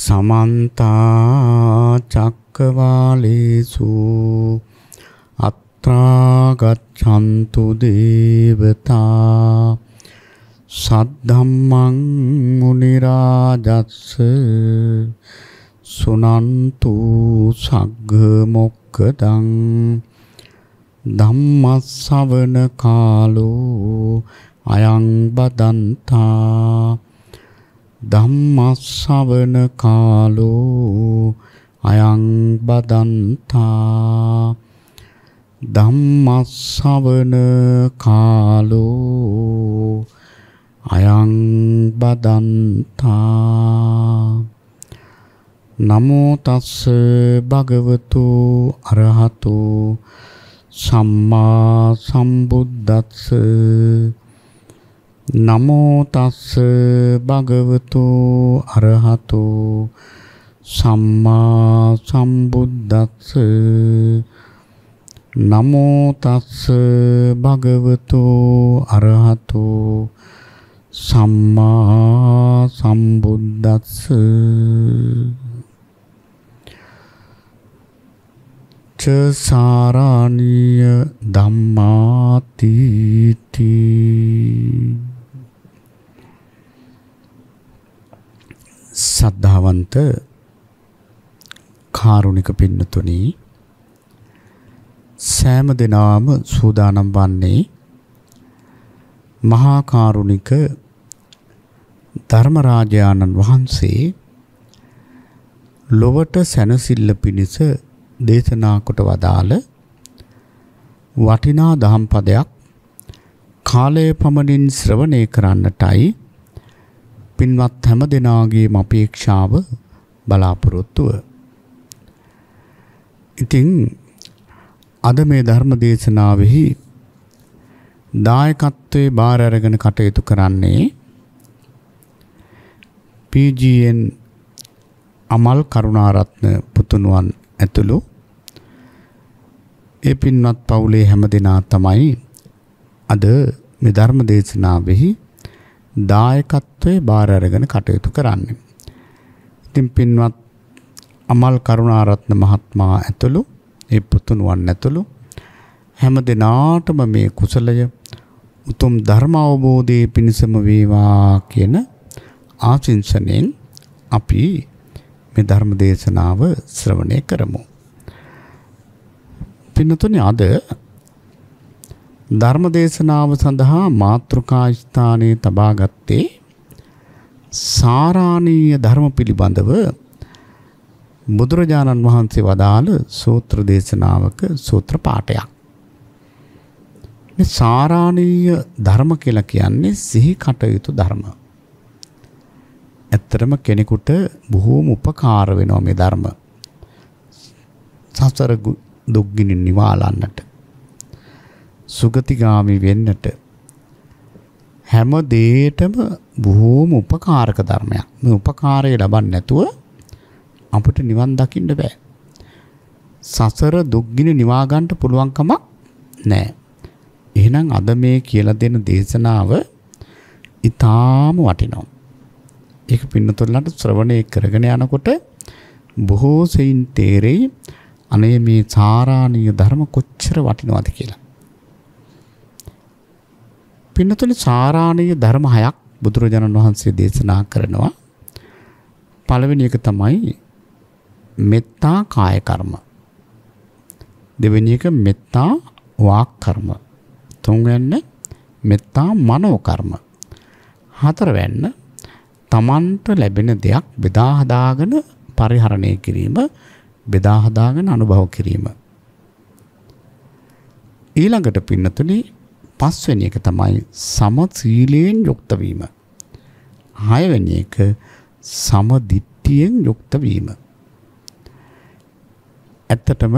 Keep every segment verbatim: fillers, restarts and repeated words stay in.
समन्ता चक्रवालेषु अत्रा गच्छन्तु देवता सद्धम्मं मुनिराजस्स सुनन्तु सग्गमोक्खदं धम्मස්සවන කාලෝ අයං බදන්තා ධම්මස්සවන කාලෝ අයං බදන්තා ධම්මස්සවන කාලෝ අයං බදන්තා නමෝ තස්ස භගවතු අරහතු සම්මා සම්බුද්දස්ස නමෝ තස්ස භගවතු අරහතු සම්මා සම්බුද්දස්ස නමෝ තස්ස භගවතු අරහතු සම්මා සම්බුද්දස්ස ච සාරාණීය ධම්මාතිති සද්ධාවන්ත කාරුණික පින්නතුනි සෑම දිනම සූදානම් වන්නේ මහා කාරුණික ධර්මරාජානන් වහන්සේ ලොවට සැනසෙල්ල පිණිස දේශනා කොට වදාළ වටිනා දහම් පදයක් කාලය පමණින් ශ්‍රවණය කරන්නටයි පින්වත් හැම දෙනාගේම අපේක්ෂාව බලාපොරොත්තුව. ඉතින් අද මේ ධර්ම දේශනාවෙහි දායකත්වයේ බාර අරගෙන කටයුතු කරන්නේ P G N Amal Karunaratne පුතුණුවන් ඇතුළු ඒ පින්වත් පවුලේ හැම දෙනා තමයි අද මේ ධර්ම දේශනාවෙහි දායකත්වයේ බාර අරගෙන කටයුතු කරන්නේ. ඉතින් පින්වත් අමල් කරුණාරත්න මහත්මයා ඇතුළු ඒ පුතුණුවන් ඇතුළු හැම දෙනාටම මේ කුසලය උතුම් ධර්ම අවබෝධයේ පිණසම වේවා කියන ආශිංසනෙන් අපි මේ ධර්ම දේශනාව ශ්‍රවණය කරමු. පින්නතුනි අද ධර්ම දේශනාව සඳහා මාතෘකා ස්ථානයේ තබා ගත්තේ සාරාණීය ධර්ම පිළිබඳව බුදුරජාණන් වහන්සේ වදාළ සූත්‍ර දේශනාවක සූත්‍ර පාඨයක්. මේ සාරාණීය ධර්ම කියලා කියන්නේ සිහි කටයුතු ධර්ම. ඇත්තටම කෙනෙකුට බොහෝම උපකාර වෙනවා මේ ධර්ම. සසර දුක්ගිනි නිවාලන්නට, සුගතිගාමි වෙන්නට හැම දෙයකටම බොහෝම උපකාරක ධර්මයක්. මේ උපකාරය ලබන්නේ නැතුව අපිට නිවන් දකින්න බෑ. සසර දුක්ගිනි නිවා ගන්න පුළුවන් කමක් නැහැ. එහෙනම් අද මේ කියලා දෙන දේශනාව ඊටාම වටිනවා. ඒක පින්නතොල්ලන්ට ශ්‍රවණය කරගෙන යනකොට බොහෝ සෙයින් තේරෙයි අනේ මේ සාරාණීය ධර්ම කොච්චර වටිනවද කියලා. පින්නතොලේ සාරාණීය ධර්ම හයක් බුදුරජාණන් වහන්සේ දේශනා කරනවා. පළවෙනි එක තමයි මෙත්තා කාය කර්ම. දෙවෙනි එක මෙත්තා වාක් කර්ම. තුන්වෙනි මෙත්තා මනෝ කර්ම. හතරවෙනි තමන්ට ලැබෙන දෙයක් බෙදා හදාගෙන පරිහරණය කිරීම, බෙදා හදාගෙන අනුභව කිරීම. ඊළඟට පින්නතුනි පස්වෙනි එක තමයි සමසීලයෙන් යුක්ත වීම. හයවෙනි එක සමදිට්ඨියෙන් යුක්ත වීම. ඇත්තටම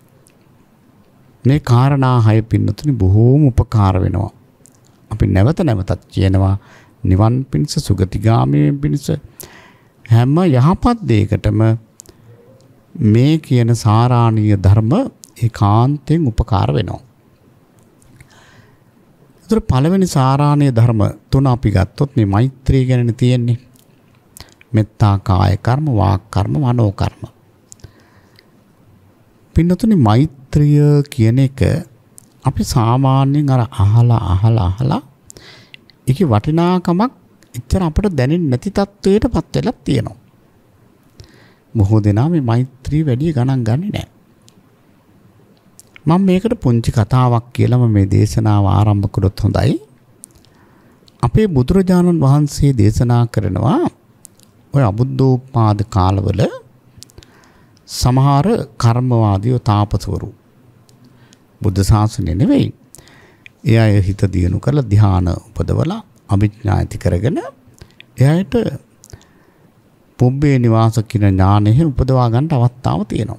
මේ කාරණා හය පින්නතුනි බොහෝම උපකාර වෙනවා. අපි නැවත නැවතත් කියනවා නිවන් පිණිස, සුගතිගාමී පිණිස හැම යහපත් දෙයකටම මේ කියන සාරාණීය ධර්ම ඒකාන්තයෙන් උපකාර වෙනවා. ඒතර පළවෙනි සාරාණීය ධර්ම තුන අපි ගත්තොත් මේ මෛත්‍රිය ගැන තියෙන්නේ. මෙත්තා කාය කර්ම, වාක් කර්ම, මනෝ කර්ම. පින්නතුනි මෛත්‍රිය කියන එක අපි සාමාන්‍යයෙන් අර අහලා අහලා අහලා ඒකේ වටිනාකමක් එච්චර අපිට දැනෙන්නේ නැති තත්වයකටපත් වෙලා තියෙනවා. බොහෝ දෙනා මේ මෛත්‍රිය වැඩි ගණන් ගන්නේ නැහැ. මම මේකට පුංචි කතාවක් කියලා මේ දේශනාව ආරම්භ කළොත් හොඳයි. අපේ බුදුරජාණන් වහන්සේ දේශනා කරනවා ඔය අබුද්ධෝත්පාද කාලවල සමහර කර්මවාදී තාපසවරු බුද්ධ ශාසනය නෙවෙයි. ඒ අය හිත දියුණු කරලා ධ්‍යාන උපදවලා අභිඥා ඇති කරගෙන එයාට පුබ්බේ නිවාස කියන ඥානෙ උපදවා ගන්න අවස්ථාව තියෙනවා.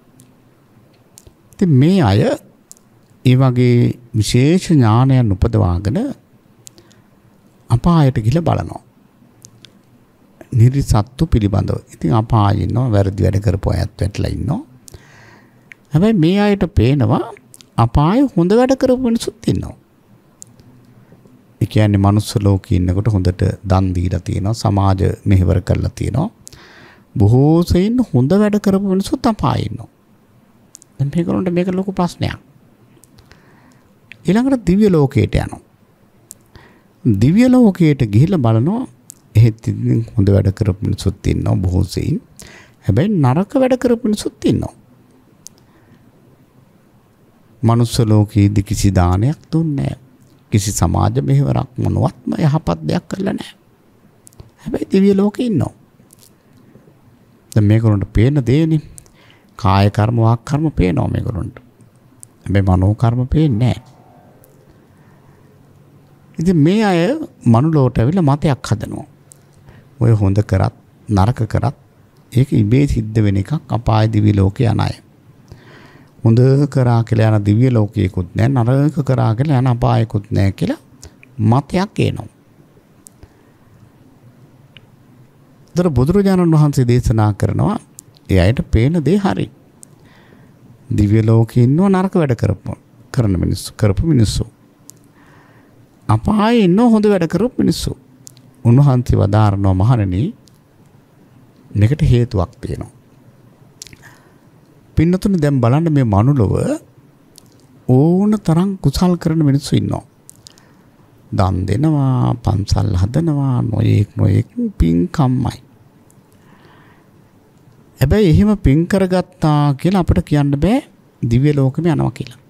ඉතින් මේ අය ඒ වගේ විශේෂ ඥානයන් උපදවාගෙන අපායට ගිහිල්ලා බලනවා. නිර්සත්තු පිළිබඳව. ඉතින් අපායේ ඉන්නවා වැරදි වැඩ කරපු අයත් වැටලා ඉන්නවා. හැබැයි මේ අයට පේනවා අපායේ හොඳ වැඩ කරපු මිනිස්සුත් ඉන්නවා. ඒ කියන්නේ මනුස්ස ලෝකේ ඉන්නකොට හොඳට දන් දීලා තියෙනවා, සමාජ මෙහෙවර කරලා තියෙනවා. බොහෝ සෙයින් හොඳ වැඩ කරපු මිනිස්සුත් අපායේ ඉන්නවා. දැන් මේකලොන්ට මේක ලොකු ප්‍රශ්නයක්. ඊළඟට දිව්‍ය ලෝකයට යනවා. දිව්‍ය ලෝකයට ගිහිල්ලා බලනවා එහෙත් ඉතින් හොඳ වැඩ කරපු මිනිස්සුත් ඉන්නවා බොහෝ සෙයින්. හැබැයි නරක වැඩ කරපු මිනිස්සුත් ඉන්නවා. මනුස්ස ලෝකයේදී කිසි දානයක් දුන්නේ නැහැ. කිසි සමාජ මෙහෙවරක් මොනවත්ම යහපත් දෙයක් කරලා නැහැ. හැබැයි දිව්‍ය ලෝකේ ඉන්නවා. දැන් මේගොල්ලන්ට පේන දේනේ කාය කර්ම වාක් කර්ම පේනවා මේගොල්ලන්ට. හැබැයි මනෝ කර්ම පේන්නේ නැහැ. ඉතින් මේ අය මනුලෝට ඇවිල්ලා මතයක් හදනවා. ඔය හොඳ කරත් නරක කරත් ඒක ඉබේ සිද්ධ වෙන එකක්. අපාය දිව්‍ය ලෝකේ යන අය. හොඳ කරා කියලා යන දිව්‍ය ලෝකයකුත් නැහැ, නරක කරා කියලා යන අපායකුත් නැහැ කියලා මතයක් එනවා. දර බුදුරජාණන් වහන්සේ දේශනා කරනවා ඒ අයට පේන දේ හරි. දිව්‍ය ලෝකේ ඉන්නව නරක වැඩ කරපු කරන මිනිස්සු කරපු මිනිස්සු. අපායේ ඉන්නව හොඳ වැඩ කරපු මිනිස්සු. උන්වහන්සේ වදාරනවා මහණෙනි මේකට හේතුවක් තියෙනවා. පින්නතුනි දැන් බලන්න මේ මනුලොව ඕන තරම් කුසල් කරන මිනිස්සු ඉන්නවා. දන් දෙනවා, පන්සල් හදනවා, නොයෙක් නොයෙක් පින්කම්මයි. හැබැයි එහෙම පින් කරගත්තා කියලා අපිට කියන්න බෑ දිව්‍ය ලෝකෙම යනවා කියලා.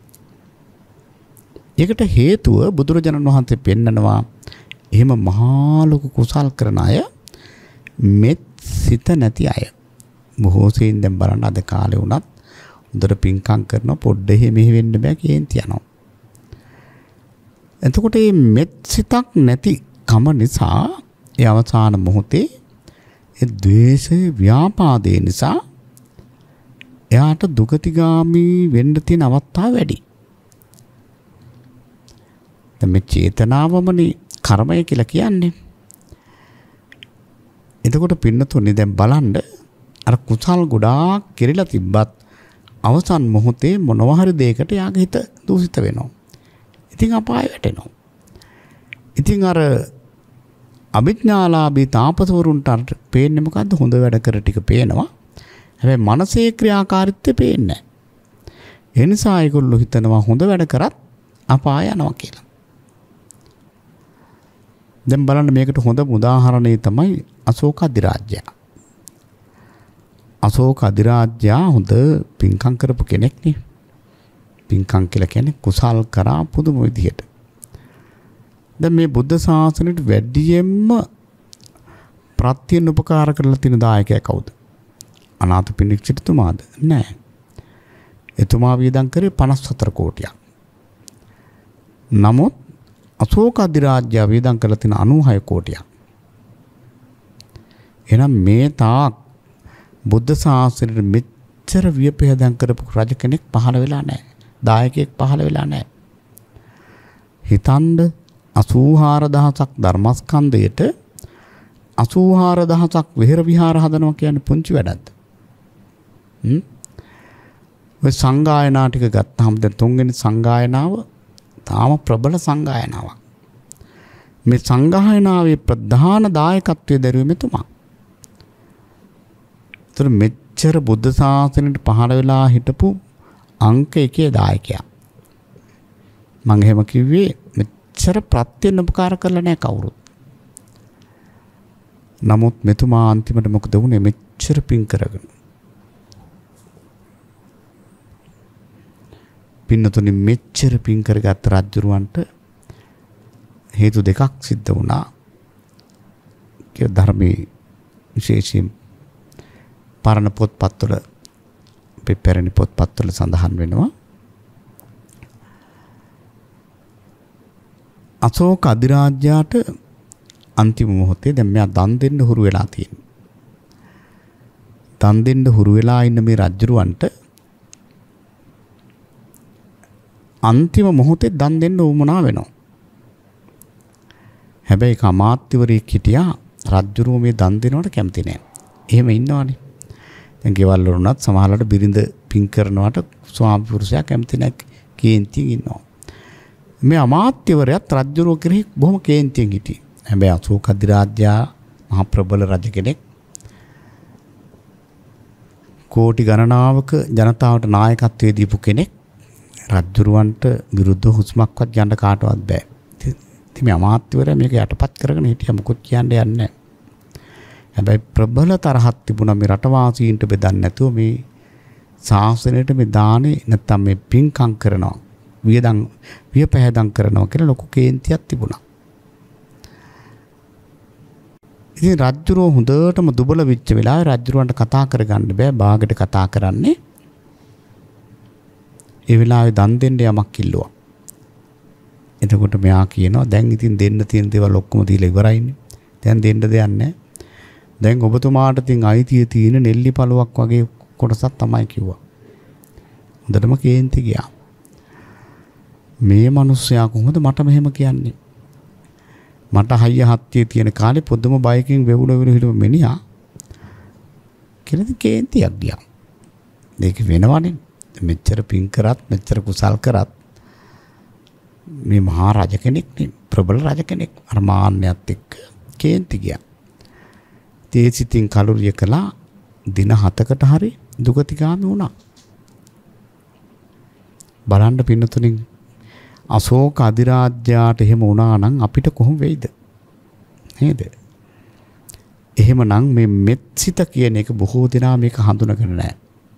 ඒකට හේතුව බුදුරජාණන් වහන්සේ පෙන්නනවා එහෙම මහා ලොකු කුසල් කරන අය මෙත් සිත නැති අය. බොහෝ සෙයින් දැන් බලන්න අද කාලේ වුණත් උදේට පින්කම් කරන පොඩ්ඩ එහෙ මෙහෙ වෙන්න බෑ කේන්ති යනවා. එතකොට මේ මෙත් සිතක් නැති කම නිසා ඒ අවසාන මොහොතේ ඒ ද්වේෂය ව්‍යාපාදේ නිසා එයාට දුගතිගාමී වෙන්න තියෙන අවස්ථා වැඩි. දැන් මේ චේතනාවමනේ කර්මය කියලා කියන්නේ. එතකොට පින්නතුනේ දැන් බලන්න අර කුසල් ගොඩාක් කෙරෙලා තිබ්බත් අවසන් මොහොතේ මොනවා හරි දෙයකට යාගේ හිත දූෂිත වෙනවා. ඉතින් අපාය වැටෙනවා. ඉතින් අර අභිඥාලාභී තාපසවරුන්ට අර පේන්නේ මොකද්ද? හොඳ වැඩ කර ටික පේනවා. හැබැයි මනසේ ක්‍රියාකාරීත්වය පේන්නේ නැහැ. ඒ නිසා ඒගොල්ලෝ හිතනවා හොඳ වැඩ කරත් අපාය යනවා කියලා. දැන් බලන්න මේකට හොඳ උදාහරණය තමයි අශෝක අධිරාජ්‍යය. අශෝක අධිරාජ්‍යය හොඳ පින්කම් කරපු කෙනෙක් නේ. පින්කම් කියලා කියන්නේ කුසල් කරා පුදුම විදියට. දැන් මේ බුද්ධ ශාසනයට වැඩියෙන්ම ප්‍රත්‍යයෙන් උපකාර කරලා තියෙන දායකයා කවුද? අනාථපිණ්ඩික සිටුමාද? නෑ. එතුමා වියදම් කරේ පනස් හතර කෝටියක්. නමුත් අශෝක අධිරාජ්‍යය වියදම් කරලා තියෙන අනූහය කෝටියක්. එහෙනම් මේ තාක් බුද්ධ ශාසනයට මෙච්චර වියපැදම් කරපු රජ කෙනෙක් පහළ වෙලා නැහැ. දායකයෙක් පහළ වෙලා නැහැ. හිතන්න අසූහාර දහසක් ධර්මස්කන්ධයට අසූහාර දහසක් විහෙර විහාර හදනවා කියන්නේ පුංචි වැඩක්ද? හ්ම්. ඔය සංගායනා ටික ගත්තාම දැන් තුන්වෙනි සංගායනාව තාම ප්‍රබල සංගායනාවක්. මේ සංගායනාවේ ප්‍රධාන දායකත්වයේ දරුවේ මෙතුමා. ඒතර මෙච්චර බුද්ධ ශාසනයට පහළ වෙලා හිටපු අංක එකේ දායකයා. මම එහෙම කිව්වේ මෙච්චර ප්‍රත්‍යයෙන් උපකාර කරලා නැහැ කවුරුත්. නමුත් මෙතුමා අන්තිමට මොකද වුනේ මෙච්චර පින් කරගෙන. පින්නතුනි මෙච්චර පින් කරගත් රජුරවන්ට හේතු දෙකක් සිද්ධ වුණා. ඒ ධර්මයේ විශේෂයෙන් පරණ පොත්පත්වල පෙරණි පොත්පත්වල සඳහන් වෙනවා. අශෝක අධිරාජ්‍යයට අන්තිම මොහොතේ දැන් මෙයා දන් දෙන්න හුරු වෙලා තියෙනවා. දන් දෙන්න හුරු වෙලා ඉන්න මේ රජුරවන්ට අන්තිම මොහොතේ දන් දෙන්න උවමනා වෙනවා. හැබැයි කමාත්‍යවරයෙක් හිටියා රජුරුව මේ දන් දෙනවට කැමති නෑ. එහෙම ඉන්නවනේ. දැන් ගෙවල් වලුණත් සමහරවිට බිරිඳ පින් කරනවට ස්වාමි පුරුෂයා කැමති නැහැ කේන්තියෙන් ඉන්නවා. මේ අමාත්‍යවරයාත් රජුරුව කෙරෙහි බොහොම කේන්තියෙන් හිටියේ. හැබැයි අශෝක අධිරාජ්‍යා මහ ප්‍රබල රජ කෙනෙක්. කෝටි ගණනාවක ජනතාවට නායකත්වයේ දීපු කෙනෙක්. රජුරුවන්ට විරුද්ධ හුස්මක්වත් යන්න කාටවත් බෑ. ඉතින් මේ අමාත්‍යවරයා මේක යටපත් කරගෙන හිටියා මොකොත් කියන්න යන්නේ නැහැ. හැබැයි ප්‍රබල තරහක් තිබුණා මේ රටවාසීන්ට බෙදන්නේ නැතුව මේ ශාසනයට මේ දානේ නැත්තම් මේ පින්කම් කරනවා වියදම් වියපැහැදම් කරනවා කියලා ලොකු කේන්තියක් තිබුණා. ඉතින් රජුරෝ හොඳටම දුබල වෙච්ච වෙලාවේ රජුරවන්ට කතා කරගන්න බෑ බාගෙට කතා කරන්නේ. ඒ වෙලාවේ දන් දෙන්න යමක් කිල්ලුවා. එතකොට මෙයා කියනවා දැන් ඉතින් දෙන්න තියෙන දේවල් ඔක්කොම දීලා ඉවරයිනේ. දැන් දෙන්න දෙයක් නැහැ. දැන් ඔබතුමාට තින් අයිතිය තියෙන නෙල්ලි පළුවක් වගේ කොටසක් තමයි කිව්වා. හොඳටම කේන්ති ගියා. මේ මිනිස්සයා කොහොමද මට මෙහෙම කියන්නේ? මට හයිය හත්තිය තියෙන කාලේ පොදුම බයකින් වෙවුල වෙවුල හිටපු මිනිහා කියලා කේන්තියක් ගියා. මේක වෙනවනේ. මෙච්චර පින් කරත් මෙච්චර කුසල් කරත් මේ මහා රජ කෙනෙක් නේ ප්‍රබල රජ කෙනෙක් අර මාන්නයත් එක්ක කේන්ති ගියා. තේසිතින් කලුරිය කළා දින හතකට හරි දුගතිගාමි වුණා. බලන්න පින්නතුණින් අශෝක අධිරාජ්‍යයට එහෙම වුණා නම් අපිට කොහොම වෙයිද? නේද? එහෙමනම් මේ මෙත්සිත කියන එක බොහෝ දෙනා මේක හඳුනගෙන නැහැ.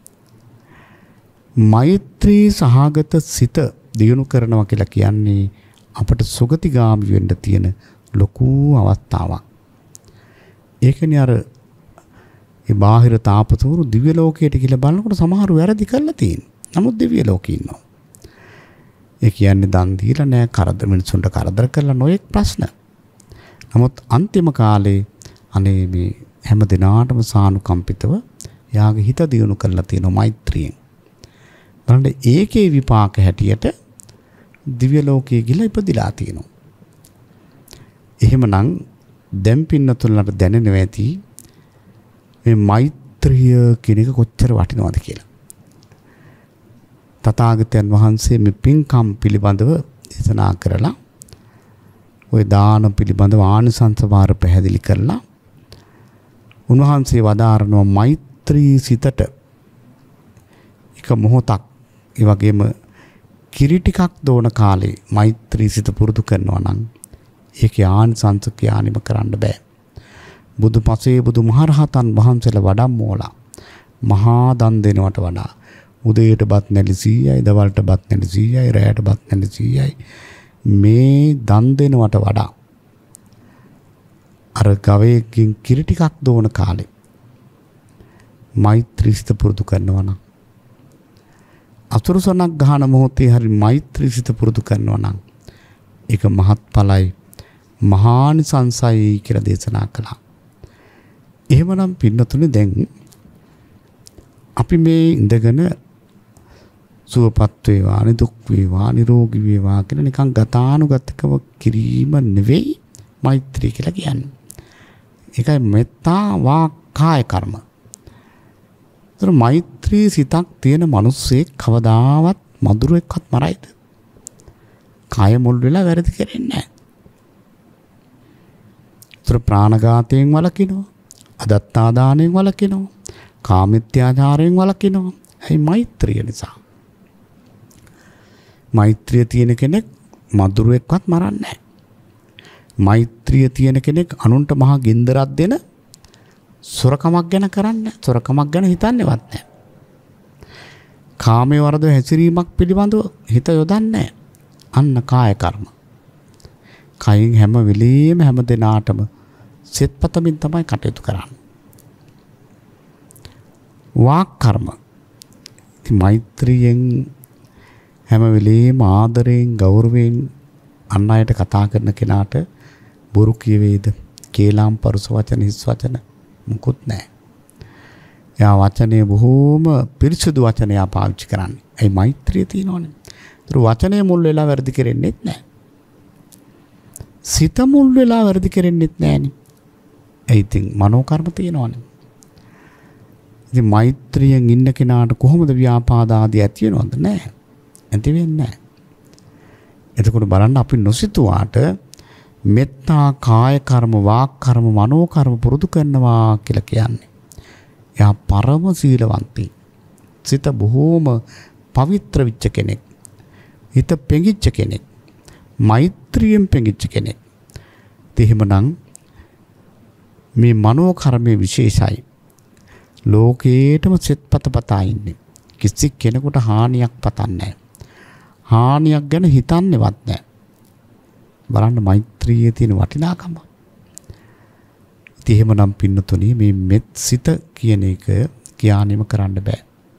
මෛත්‍රී සහගත සිත දියුණු කරනවා කියලා කියන්නේ අපට සුගතිගාමි වෙන්න තියෙන ලොකු අවස්ථාවක්. ඒකනේ අර ඒ බාහිර තාපසවරු දිව්‍ය ලෝකයට කියලා බලනකොට සමහරව වැරදි කරලා තියෙනවා. නමුත් දිව්‍ය ලෝකේ ඉන්නවා. ඒ කියන්නේ දන් දීලා නෑ කරදර මිනිසුන්ට කරදර කරලා නොයෙක් ප්‍රශ්න. නමුත් අන්තිම කාලේ අනේ මේ හැම දිනාටම සානුකම්පිතව යාගේ හිත දියුණු කරලා තියෙනවා මෛත්‍රියෙන්. බලන්න ඒකේ විපාක හැටියට දිව්‍ය ලෝකයේ ගිහිලා ඉපදිලා තියෙනවා. එහෙමනම් දැන් පින්නතුලට දැනෙනවා ඇති මේ මෛත්‍රිය කියන එක කොච්චර වටිනවද කියලා. තථාගතයන් වහන්සේ මේ පින්කම් පිළිබඳව දේශනා කරලා ওই දාන පිළිබඳව ආනිසංස වාර පැහැදිලි කරලා උන්වහන්සේ වදාරනවා මෛත්‍රී සිතට එක මොහොතක් ඒ වගේම කිරි ටිකක් දෝන කාලේ මෛත්‍රී සිත පුරුදු කරනවා නම් ඒකේ ආනිසංස කියානිම කරන්න බෑ. බුදු පසේ බුදු මහරහතන් වහන්සේලා වඩම්මෝලා මහා දන් දෙනවට වඩා උදේට බත් නැලි සීයයි දවල්ට බත් නැලි සීයයි රැයට බත් නැලි සීයයි මේ දන් දෙනවට වඩා අර ගවයෙක්ගෙන් කිරි ටිකක් දෝන කාලේ මෛත්‍රී සිත පුරුදු කරනවා නම් අතුරුසනක් ගහන මොහොතේ හරි මෛත්‍රී සිත පුරුදු කරනවා නම් ඒක මහත්ඵලයි මහානිසංසයි කියලා දේශනා කළා. එහෙමනම් පින්නතුනේ දැන් අපි මේ ඉඳගෙන සුවපත් වේවා නිදුක් වේවා නිරෝගී වේවා කියලා නිකන් ගතානුගතිකව කිරීම නෙවෙයි මෛත්‍රී කියලා කියන්නේ. ඒකයි මෙත්තා වා කාය කර්ම. ඒතර මෛත්‍රී සිතක් තියෙන මිනිස්සෙක් කවදාවත් මధుරෙක්වත් මරයිද? කය මුල් වෙලා වැරදි කරන්නේ නැහැ. ඒතර ප්‍රාණඝාතයෙන් වළකිනවා, අදත්තා දාණයෙන් වළකිනවා, කාමිත්‍යාචාරයෙන් වළකිනවා. ඒ මෛත්‍රිය නිසා. මෛත්‍රිය තියෙන කෙනෙක් මధుරෙක්වත් මරන්නේ නැහැ. මෛත්‍රිය තියෙන කෙනෙක් අනුන්ට මහා ගින්දරක් දෙන සොරකමක් ගැන කරන්නේ, සොරකමක් ගැන හිතන්නේවත් නැහැ. කාමයේ වරද හැසිරීමක් පිළිබඳව හිත යොදන්නේ අන්න කාය කර්ම. කයින් හැම වෙලෙම හැම දිනාටම සිතපතමින් තමයි කටයුතු කරන්නේ. වාක් කර්ම. ඉතින් මෛත්‍රියෙන් හැම වෙලෙම ආදරයෙන් ගෞරවයෙන් අන් අයට කතා කරන කෙනාට බොරු කියවේද? කේලාම් පරුස වචන හිස් වචන මුකුත් නැහැ. එයා වචනේ බොහෝම පිරිසුදු වචනයක් පාවිච්චි කරන්නේ. ඒ මෛත්‍රිය තියෙනවනේ. ඒතර වචනේ මුල් වෙලා වැඩි කරෙන්නෙත් නැහැ. සිත මුල් වෙලා වැඩි කරෙන්නෙත් නැහනේ. ඒ ඉතින් මනෝ කර්ම තියෙනවනේ. ඉතින් මෛත්‍රියෙන් ඉන්න කෙනාට කොහොමද ව්‍යාපාද ආදී ඇති වෙනවද? නැහැ. ඇති වෙන්නේ නැහැ. එතකොට බලන්න අපි නොසිතුවාට මෙත්තා කාය කර්ම, වාක් කර්ම, මනෝ කර්ම පුරුදු කරනවා කියලා කියන්නේ. එයා පරම සීලවන්තයි. සිත බොහෝම පවිත්‍ර විච්ච කෙනෙක්. හිත පෙඟිච්ච කෙනෙක්. මෛත්‍රියෙන් පෙඟිච්ච කෙනෙක්. එහෙමනම් මේ මනෝ කර්මයේ විශේෂයි. ලෝකේටම සිතපත පතා ඉන්නේ. කිසි කෙනෙකුට හානියක් පතන්නේ නැහැ. හානියක් ගැන හිතන්නේවත් නැහැ. බලන්න මෛත්‍රියේ තියෙන වටිනාකම. ඉතින් එහෙමනම් පින්නතුනි මේ මෙත් සිත කියන එක කියානෙම කරන්න බෑ.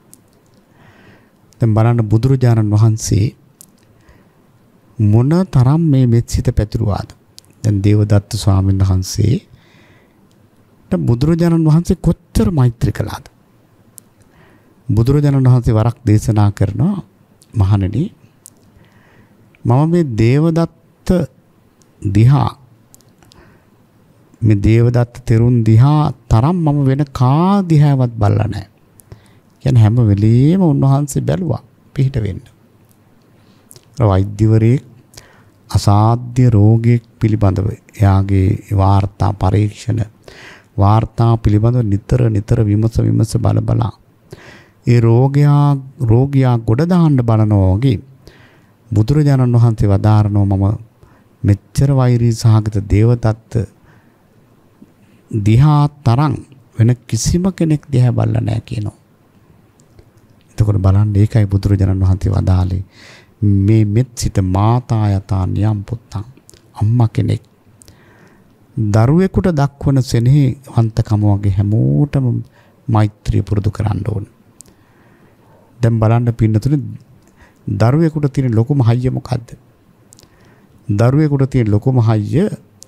දැන් බලන්න බුදුරජාණන් වහන්සේ මොන තරම් මේ මෙත් සිත පැතිරුවාද? දැන් දේවදත්ත ස්වාමීන් වහන්සේ බුදුරජාණන් වහන්සේ කොච්චර මෛත්‍රී කළාද? බුදුරජාණන් වහන්සේ වරක් දේශනා කරනවා, මහණෙනි මම මේ දේවදත්ත දිහා මේ දේවදත්ත තෙරුන් දිහා තරම් මම වෙන කා දිහාවත් බලලා නැහැ. කියන්නේ හැම වෙලෙම උන්වහන්සේ බැලුවා පිහිට වෙන්න. වෛද්‍යවරයෙක් අසාධ්‍ය රෝගයක් පිළිබඳව එයාගේ වාර්තා පරීක්ෂණ වාර්තා පිළිබඳව නිතර නිතර විමස විමස බල බලා ඒ රෝගයා රෝගියා ගොඩ දාන්න බලනවා වගේ බුදුරජාණන් වහන්සේ වදාරනවා මම මෙච්චර වෛරී සහගත දේවදත්ත දිහා තරම් වෙන කිසිම කෙනෙක් දිහා බලලා නැහැ කියනවා. එතකොට බලන්න ඒකයි බුදුරජාණන් වහන්සේ වදාළේ මේ මෙත් සිත මාතා යතා නියම් පුත්තං. අම්මා කෙනෙක් දරුවෙකුට දක්වන සෙනෙහවන්තකම වගේ හැමෝටම මෛත්‍රිය පුරුදු කරන්න ඕන. දැන් බලන්න පින්නතුනේ දරුවෙකුට තියෙන ලොකුම හයිය මොකද්ද? දරුවෙකුට තියෙන ලොකුම හයිය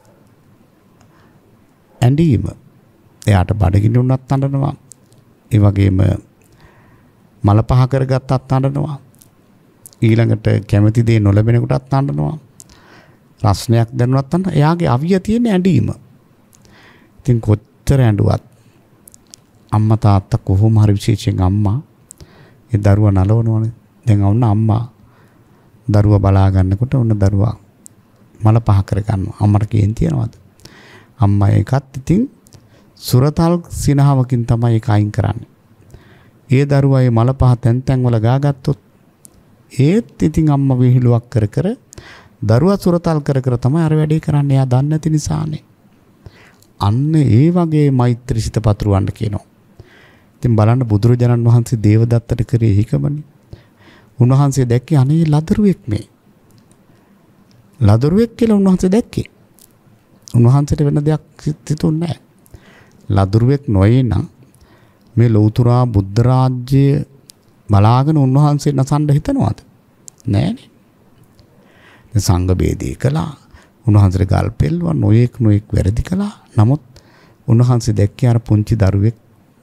ඇඬීම. එයාට බඩගිනි වුණත් අඬනවා. ඒ වගේම මල පහ කරගත්තත් අඬනවා. ඊළඟට කැමති දේ නොලැබෙනකොටත් අඬනවා. රස්නයක් දැනුණත් අඬන. එයාගේ අවිය තියෙන ඇඬීම. ඉතින් කොච්චර ඇඬුවත් අම්මා තාත්තා කොහොම හරි විශේෂයෙන් අම්මා ඒ දරුවා නලවනවනේ. දැන් වුණ අම්මා දරුවා බලා ගන්නකොට උන්න දරුවා මල පහ කර ගන්නවා. අම්මට කේන් තියනවාද? අම්මා ඒකත් ඉතින් සුරතල් සිනහවකින් තමයි ඒක අයින් කරන්නේ. ඒ දරුවා මේ මල පහ තැන් තැන් වල ගාගත්තොත් ඒත් ඉතින් අම්මා විහිළුවක් කර කර දරුවා සුරතල් කර කර තමයි අර වැඩේ කරන්නේ. එයා දන්නේ නැති නිසානේ. අන්න ඒ වගේ මෛත්‍රී සිත පතුරවන්න කියනවා. ඉතින් බලන්න බුදුරජාණන් වහන්සේ දේවදත්තට කරේ හිකමනේ. උන්වහන්සේ දැක්කේ අනේ ලදරුවෙක් මේ. ලදරුවෙක් කියලා උන්වහන්සේ දැක්කේ. උන්වහන්සේට වෙන දෙයක් හිතුන්නේ නැහැ. ලදරුවෙක් නොවේ නම් මේ ලෞතුරා බුද්ධ රාජ්‍ය බලාගෙන උන්වහන්සේ නසන්න හිතනවාද? නෑනේ. දැන් සංඝ බේදේ කළා. උන්වහන්සේට ගල් පෙල්ලුවා, නොයෙක් නොයෙක් වැරදි කළා. නමුත් උන්වහන්සේ දැක්කේ අර පුංචි දරුවෙක්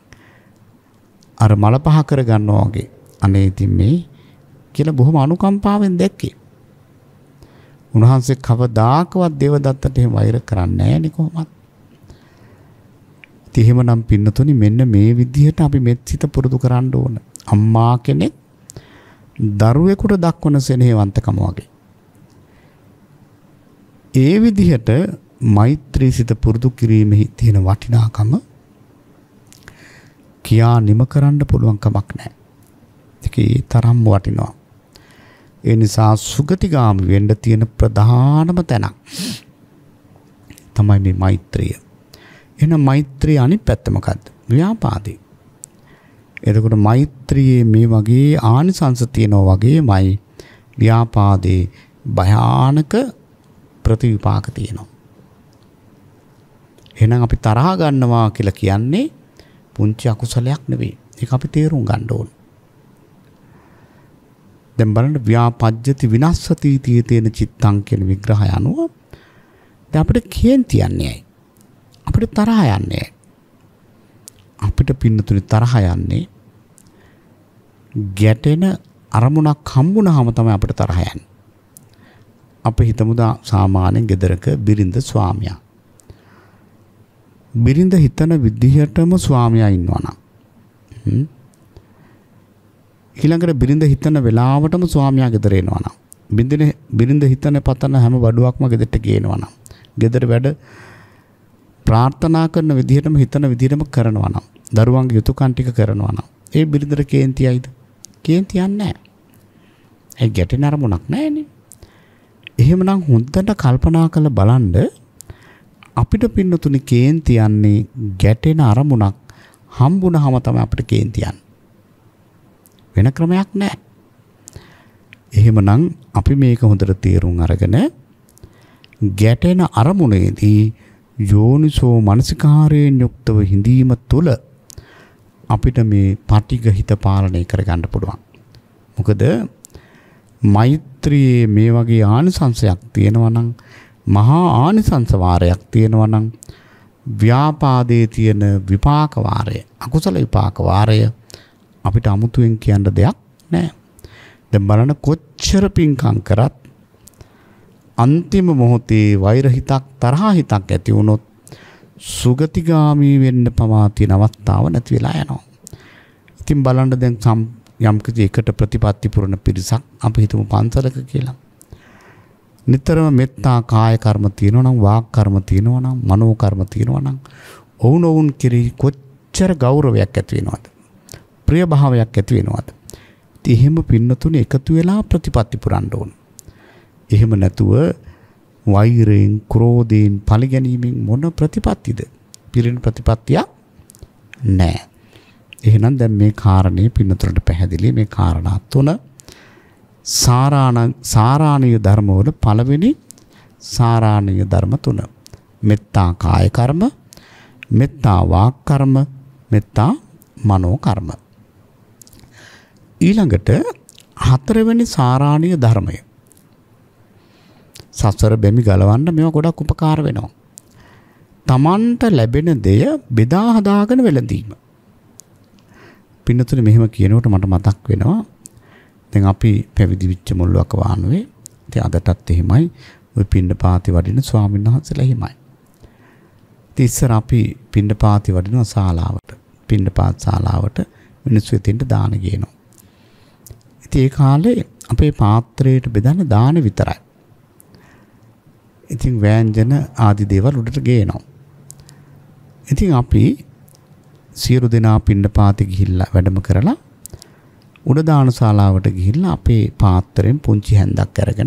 අර මල පහ කර ගන්නවා වගේ. අනේ ඉතින් මේ කියලා බොහොම අනුකම්පාවෙන් දැක්කේ. උන්වහන්සේ කවදාකවත් දේවදත්තට එහෙම වෛර කරන්නේ නැහැ නේ කොහොමත්. ඉතින් එහෙමනම් පින්නතුනි මෙන්න මේ විදිහට අපි මෙත් සිත පුරුදු කරන්න ඕන. අම්මා කෙනෙක් දරුවෙකුට දක්වන සෙනෙහවන්තකම වගේ. ඒ විදිහට මෛත්‍රී සිත පුරුදු කිරීමෙහි තියෙන වටිනාකම කියා නිම කරන්න පුළුවන් කමක් නැහැ. ඒක තරම් වටිනවා. ඒ නිසා සුගතිගාමී වෙන්න තියෙන ප්‍රධානම තැනක් තමයි මේ මෛත්‍රිය. එහෙනම් මෛත්‍රිය අනිත් පැත්ත මොකද්ද? ව්‍යාපාදේ. එතකොට මෛත්‍රියේ මේ වගේ ආනිසංස තියෙනවා වගේමයි ව්‍යාපාදේ භයානක ප්‍රතිවිපාක තියෙනවා. එහෙනම් අපි තරහ ගන්නවා කියලා කියන්නේ පුංචි අකුසලයක් නෙවෙයි. ඒක අපි තේරුම් ගන්න ඕන. දැන් බලන්න ව්‍යාපජ්ජති විනස්සති තී තේන චිත්තං කියන විග්‍රහය අනුව දැන් අපිට කේන්ති යන්නේ අපිට තරහ යන්නේ අපිට පින්නතුනි තරහ යන්නේ ගැටෙන අරමුණක් හම්බුනහම තමයි අපිට තරහ යන්නේ. අපි හිතමු දා සාමාන්‍යයෙන් ගෙදරක බිරිඳ ස්වාමියා. බිරිඳ හිතන විදිහටම ස්වාමියා ඉන්නවා නම් ඊළඟට බිරිඳ හිතන වෙලාවටම ස්වාමියා ගෙදර එනවා නම් බින්දිනේ බිරිඳ හිතන පතන හැම වඩුවක්ම ගෙදරට ගේනවා නම් ගෙදර වැඩ ප්‍රාර්ථනා කරන විදිහටම හිතන විදිහටම කරනවා නම් දරුවන්ගේ යුතුයකම් ටික කරනවා නම් ඒ බිරිඳට කේන්තියයිද? කේන්තියක් නැහැ. ඒ ගැටෙන අරමුණක් නැහැනේ. එහෙමනම් හොඳට කල්පනා කරලා බලන්න අපිට පින්නතුනි කේන්ති යන්නේ ගැටෙන අරමුණක් හම්බුනහම තමයි අපිට කේන්ති යන්නේ. වෙන ක්‍රමයක් නැහැ. එහෙමනම් අපි මේක හොඳට තේරුම් අරගෙන ගැටෙන අරමුණේදී යෝනිසෝ මනසිකාරයෙන් යුක්තව හිඳීම තුළ අපිට මේ පටිඝ හිත පාලනය කරගන්න පුළුවන්. මොකද මෛත්‍රියේ මේ වගේ ආනිසංශයක් තියෙනවා නම් මහා ආනිසංස වාරයක් තියෙනවා නම් ව්‍යාපාදයේ තියෙන විපාක වාරය අකුසල විපාක වාරය අපිට අමුතුවෙන් කියන්න දෙයක් නැහැ. දැන් බලන්න කොච්චර පින්කම් කරත් අන්තිම මොහොතේ වෛර හිතක් තරහ හිතක් ඇති වුණොත් සුගතිගාමී වෙන්න පවා තියෙන අවස්ථාව නැති වෙලා යනවා. ඉතින් බලන්න දැන් යම් කිසි එකට ප්‍රතිපත්ති පුරන පිරිසක් අපි හිතමු පන්සලක කියලා. නිතරම මෙත්තා කාය කර්ම තියෙනවා නම් වාක් කර්ම තියෙනවා නම් මනෝ කර්ම තියෙනවා නම් ඔවුන් ඔවුන් කෙරෙහි කොච්චර ගෞරවයක් ඇති වෙනවද? ප්‍රිය භාවයක් ඇති වෙනවද? ඉතින් එහෙම පින්නතුනේ එකතු වෙලා ප්‍රතිපත්ති පුරන්න ඕන. එහෙම නැතුව වෛරයෙන්, ක්‍රෝධයෙන්, පරිගැනීමෙන් මොන ප්‍රතිපත්තිද? පිරින ප්‍රතිපත්තියක් නැහැ. එහෙනම් දැන් මේ කාරණේ පින්නතුන්ට පැහැදිලි. මේ කාරණා තුන සාරාණ සාරාණීය ධර්මවල පළවෙනි සාරාණීය ධර්ම තුන. මෙත්තා කාය කර්ම, මෙත්තා වාක් කර්ම, මෙත්තා මනෝ කර්ම. ඊළඟට හතරවෙනි සාරාණීය ධර්මය. සසර බැමි ගලවන්න මේවා ගොඩක් උපකාර වෙනවා. තමන්ට ලැබෙන දෙය බෙදා හදාගෙන වෙලඳීම. පින්නතුනේ මෙහෙම කියනකොට මට මතක් වෙනවා දැන් අපි පැවිදි වෙච්ච මුල්ලක වානුවේ ඉතින් අදටත් එහෙමයි ওই පින්නපාති වඩින ස්වාමීන් වහන්සේලා එහෙමයි. ඉතින් ඉස්සර අපි පින්නපාති වඩින ශාලාවට පින්නපාත ශාලාවට මිනිස්සු එතෙන්ට දාන ගේනවා. ඉතින් ඒ කාලේ අපේ පාත්‍රයට බෙදන්නේ දාන විතරයි. ඉතින් වෑංජන ආදි දේවල් උඩට ගේනවා. ඉතින් අපි සියලු දෙනා පින්නපාති ගිහිල්ලා වැඩම කරලා උඩ දාන ශාලාවට ගිහිල්ලා අපේ පාත්‍රයෙන් පුංචි හැන්දක් අරගෙන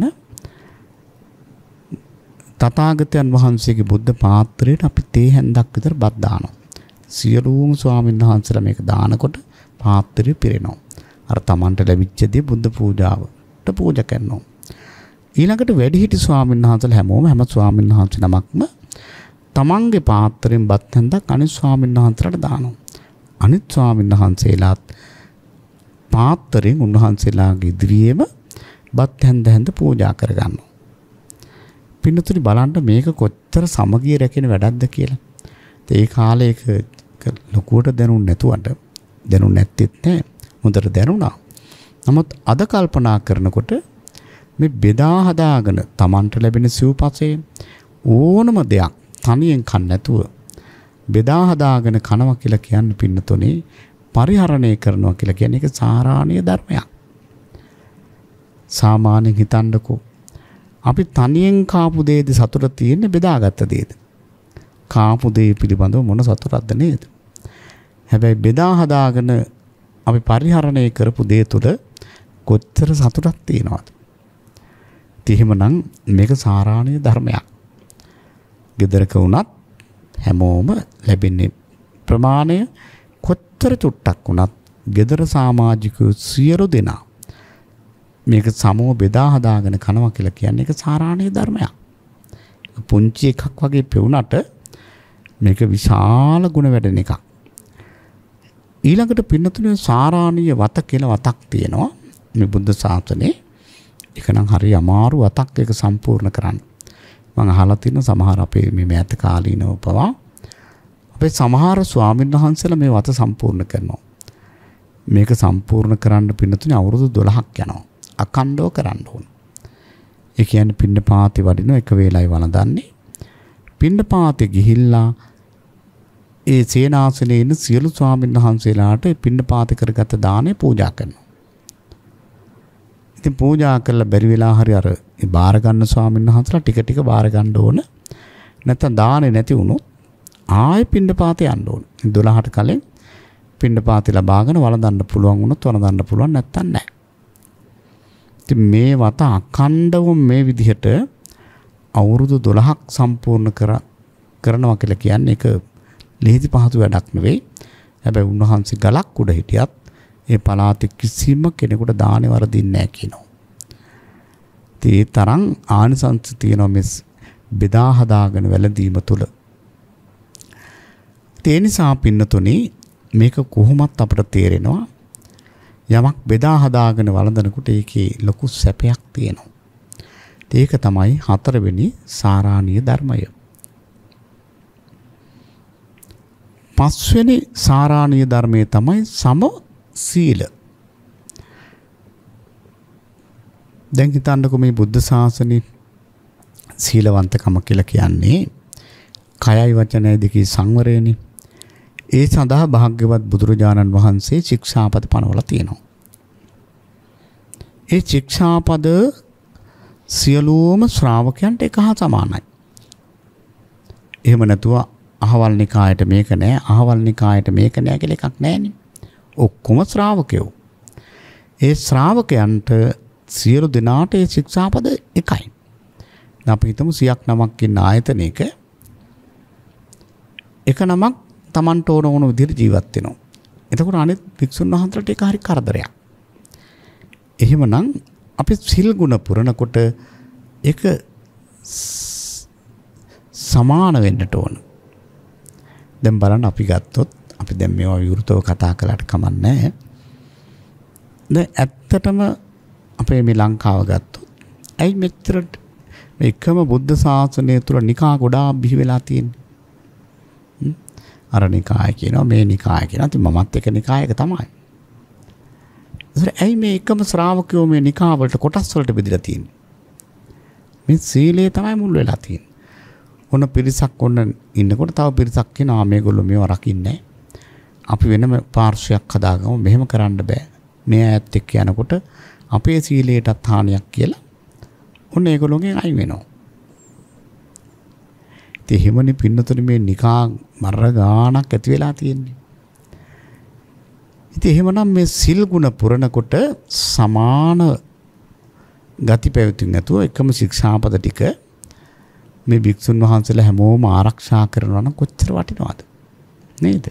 තථාගතයන් වහන්සේගේ බුද්ධ පාත්‍රයට අපි තේ හැන්දක් විතර බත් දානවා. සියලුම ස්වාමීන් වහන්සේලා මේක දානකොට පාත්‍රය පිරෙනවා. අර තමන්ට ලැබිච්ච දේ බුද්ධ පූජාවට පූජා කරනවා. ඊළඟට වැඩිහිටි ස්වාමීන් වහන්සේලා හැමෝම හැම ස්වාමීන් වහන්සේ නමක්ම තමන්ගේ පාත්‍රයෙන් බත් හැන්දක් අනිත් ස්වාමීන් වහන්සේලාට දානවා. අනිත් ස්වාමීන් වහන්සේලාත් පාත්‍රයෙන් උන්වහන්සේලාගේ ඉදිරියේම බත් හැන්ද හැන්ද පූජා කරගන්නවා. පින්නතුනි බලන්න මේක කොච්චර සමගිය රැකෙන වැඩක්ද කියලා. ඒ කාලේ ඒක ලොකුවට දැනුන්නේ නැතුවට දැනුන්නේ නැත්තේත් නෑ. හොඳට දැනුණා. නමුත් අද කල්පනා කරනකොට මේ බෙදා හදාගෙන Tamanට ලැබෙන සිව්පසේ ඕනම දෙයක් තනියෙන් කන්න නැතුව බෙදා හදාගෙන කනවා කියලා කියන්නේ පින්නතුනේ පරිහරණය කරනවා කියලා කියන්නේ ඒක සාරාණීය ධර්මයක්. සාමාන්‍යයෙන් හිතන්නකෝ අපි තනියෙන් කාපු දේද සතුට තියෙන්නේ බෙදාගත්ත දේද? කාපු දේ පිළිබඳව මොන සතුටක්ද නේද? හැබැයි බෙදා හදාගෙන අපි පරිහරණය කරපු දේ තුළ කොච්චර සතුටක් තියෙනවද? එහෙමනම් මේක සාරාණීය ධර්මයක්. ගෙදරක වුණත් හැමෝම ලැබෙන්නේ ප්‍රමාණය කොච්චර චුට්ටක් වුණත් ගෙදර සමාජිකයෝ සියලු දෙනා මේක සමෝ බෙදා හදාගෙන කනවා කියලා කියන්නේ ඒක සාරාණීය ධර්මයක්. පුංචි එකක් වගේ පෙවුනට මේක විශාල ගුණ වැඩෙන එකක්. ඊළඟට පින්නතුනේ සාරාණීය වත කියලා වතක් තියෙනවා මේ බුද්ධ ශාසනේ. ඒක නම් හරි අමාරු වතක් ඒක සම්පූර්ණ කරන්න. මම අහලා තියෙන සමහර අපේ මේ මෑත කාලීනව පවා අපේ සමහර ස්වාමීන් වහන්සේලා මේ වත සම්පූර්ණ කරනවා. මේක සම්පූර්ණ කරන්න පින්නතුනේ අවුරුදු දොළහක් යනවා. අකණ්ඩව කරන්න ඕන. ඒ කියන්නේ පින්නපාතේ වඩින එක වේලයි වළඳන්නේ. පින්නපාතේ ගිහිල්ලා ඒ සේනාසනේ ඉන්න සියලු ස්වාමීන් වහන්සේලාට පින්නපාතේ කරගත දාණය පූජා කරනවා. ඉතින් පූජා කළා බැරි වෙලා හරි අර බාර ගන්න ස්වාමීන් වහන්සේලා ටික ටික බාර ගන්න ඕන. නැත්නම් දාණය නැති වුණොත් ආයෙ පින්නපාතේ යන්න ඕන. දොළහට කලින් පින්නපාතේ ලබාගෙන වළඳන්න පුළුවන් වුණොත් වළඳන්න පුළුවන් නැත්නම් නැහැ. ඉතින් මේ වත අඛණ්ඩව මේ විදිහට අවුරුදු දොළහක් සම්පූර්ණ කර කරනවා කියලා කියන්නේ ඒක ලේසි පහසු වැඩක් නෙවෙයි. හැබැයි උන්වහන්සේ ගලක් උඩ හිටියත් ඒ පළාතේ කිසිම කෙනෙකුට දානේ වරදින්නේ නැහැ කියනවා. ඒ තරම් ආනිසංස තියෙනවා මේ බෙදා හදාගෙන වැළඳීම තුළ. ඒ නිසා පින්නතුනේ මේක කොහොමත් අපිට තේරෙනවා යමක් බෙදා හදාගෙන වළඳනකොට ඒකේ ලොකු සැපයක් තියෙනවා. ඒක තමයි හතරවෙනි සාරාණීය ධර්මය. පස්වෙනි සාරාණීය ධර්මය තමයි සම සීල. දැන් හිතන්නකෝ මේ බුද්ධ ශාසනේ සීලවන්තකම කියලා කියන්නේ කයයි වචනයි දෙකේ සංවරයනේ. ඒ සඳහා භාග්‍යවත් බුදුරජාණන් වහන්සේ ශික්ෂාපද පනවලා තියෙනවා. ඒ ශික්ෂාපද සියලුම ශ්‍රාවකයන්ට එක හා සමානයි. එහෙම නැතුව අහවල් නිකායට මේක නෑ, අහවල් නිකායට මේක නෑ කියලා එකක් නෑනේ. ඔක්කොම ශ්‍රාවකයෝ. ඒ ශ්‍රාවකයන්ට සියලු දෙනාට ඒ ශික්ෂාපද එකයි. අපි හිතමු සියක් නමක් ඉන්න ආයතනයක එක නමක් Tamanට ඕන ඕන විදිහට ජීවත් වෙනවා. එතකොට අනිත් භික්ෂුන් වහන්සේලාට ඒක හරි කරදරයක්. එහෙමනම් අපි සිල් ගුණ පුරනකොට ඒක සමාන වෙන්නට ඕන. දැන් බලන්න අපි ගත්තොත් අපි දැන් මේවා විවෘතව කතා කළාට කමක් නැහැ. දැන් ඇත්තටම අපේ මේ ලංකාව ගත්තොත් ඇයි මෙච්චර මේ එකම බුද්ධ ශාසනය තුල නිකා ගොඩාක් බිහි වෙලා තියෙන්නේ? අර නිකාය කියනවා මේ නිකාය කියනවා. ඉතින් මමත් එක නිකායක තමයි. ඒතර ඇයි මේ එකම ශ්‍රාවකයෝ මේ නිකා වලට කොටස් වලට බෙදලා තියෙන්නේ? මේ සීලය තමයි මුල් වෙලා තියෙන්නේ. ඔන්න පිරිසක් ඔන්න ඉන්නකොට තව පිරිසක් කියනවා මේගොල්ලෝ මේව රකින්නේ. අපි වෙනම පාර්ශ්වයක් හදාගමු. මෙහෙම කරන්න බෑ. මේ ඇත්ත එක්ක යනකොට අපේ සීලයටත් හානියක් කියලා ඔන්න ඒගොල්ලෝගෙන් අයින් වෙනවා. ඉතින් හිමනි පින්නතුනි මේ නිකා මර ගානක් ඇති වෙලා තියෙන්නේ. ඉතින් එහෙමනම් මේ සිල් ගුණ පුරනකොට සමාන ගති පැවතුම් නැතුව එකම ශික්ෂාපද ටික මේ භික්ෂුන් වහන්සේලා හැමෝම ආරක්ෂා කරනවා නම් කොච්චර වටිනවද නේද?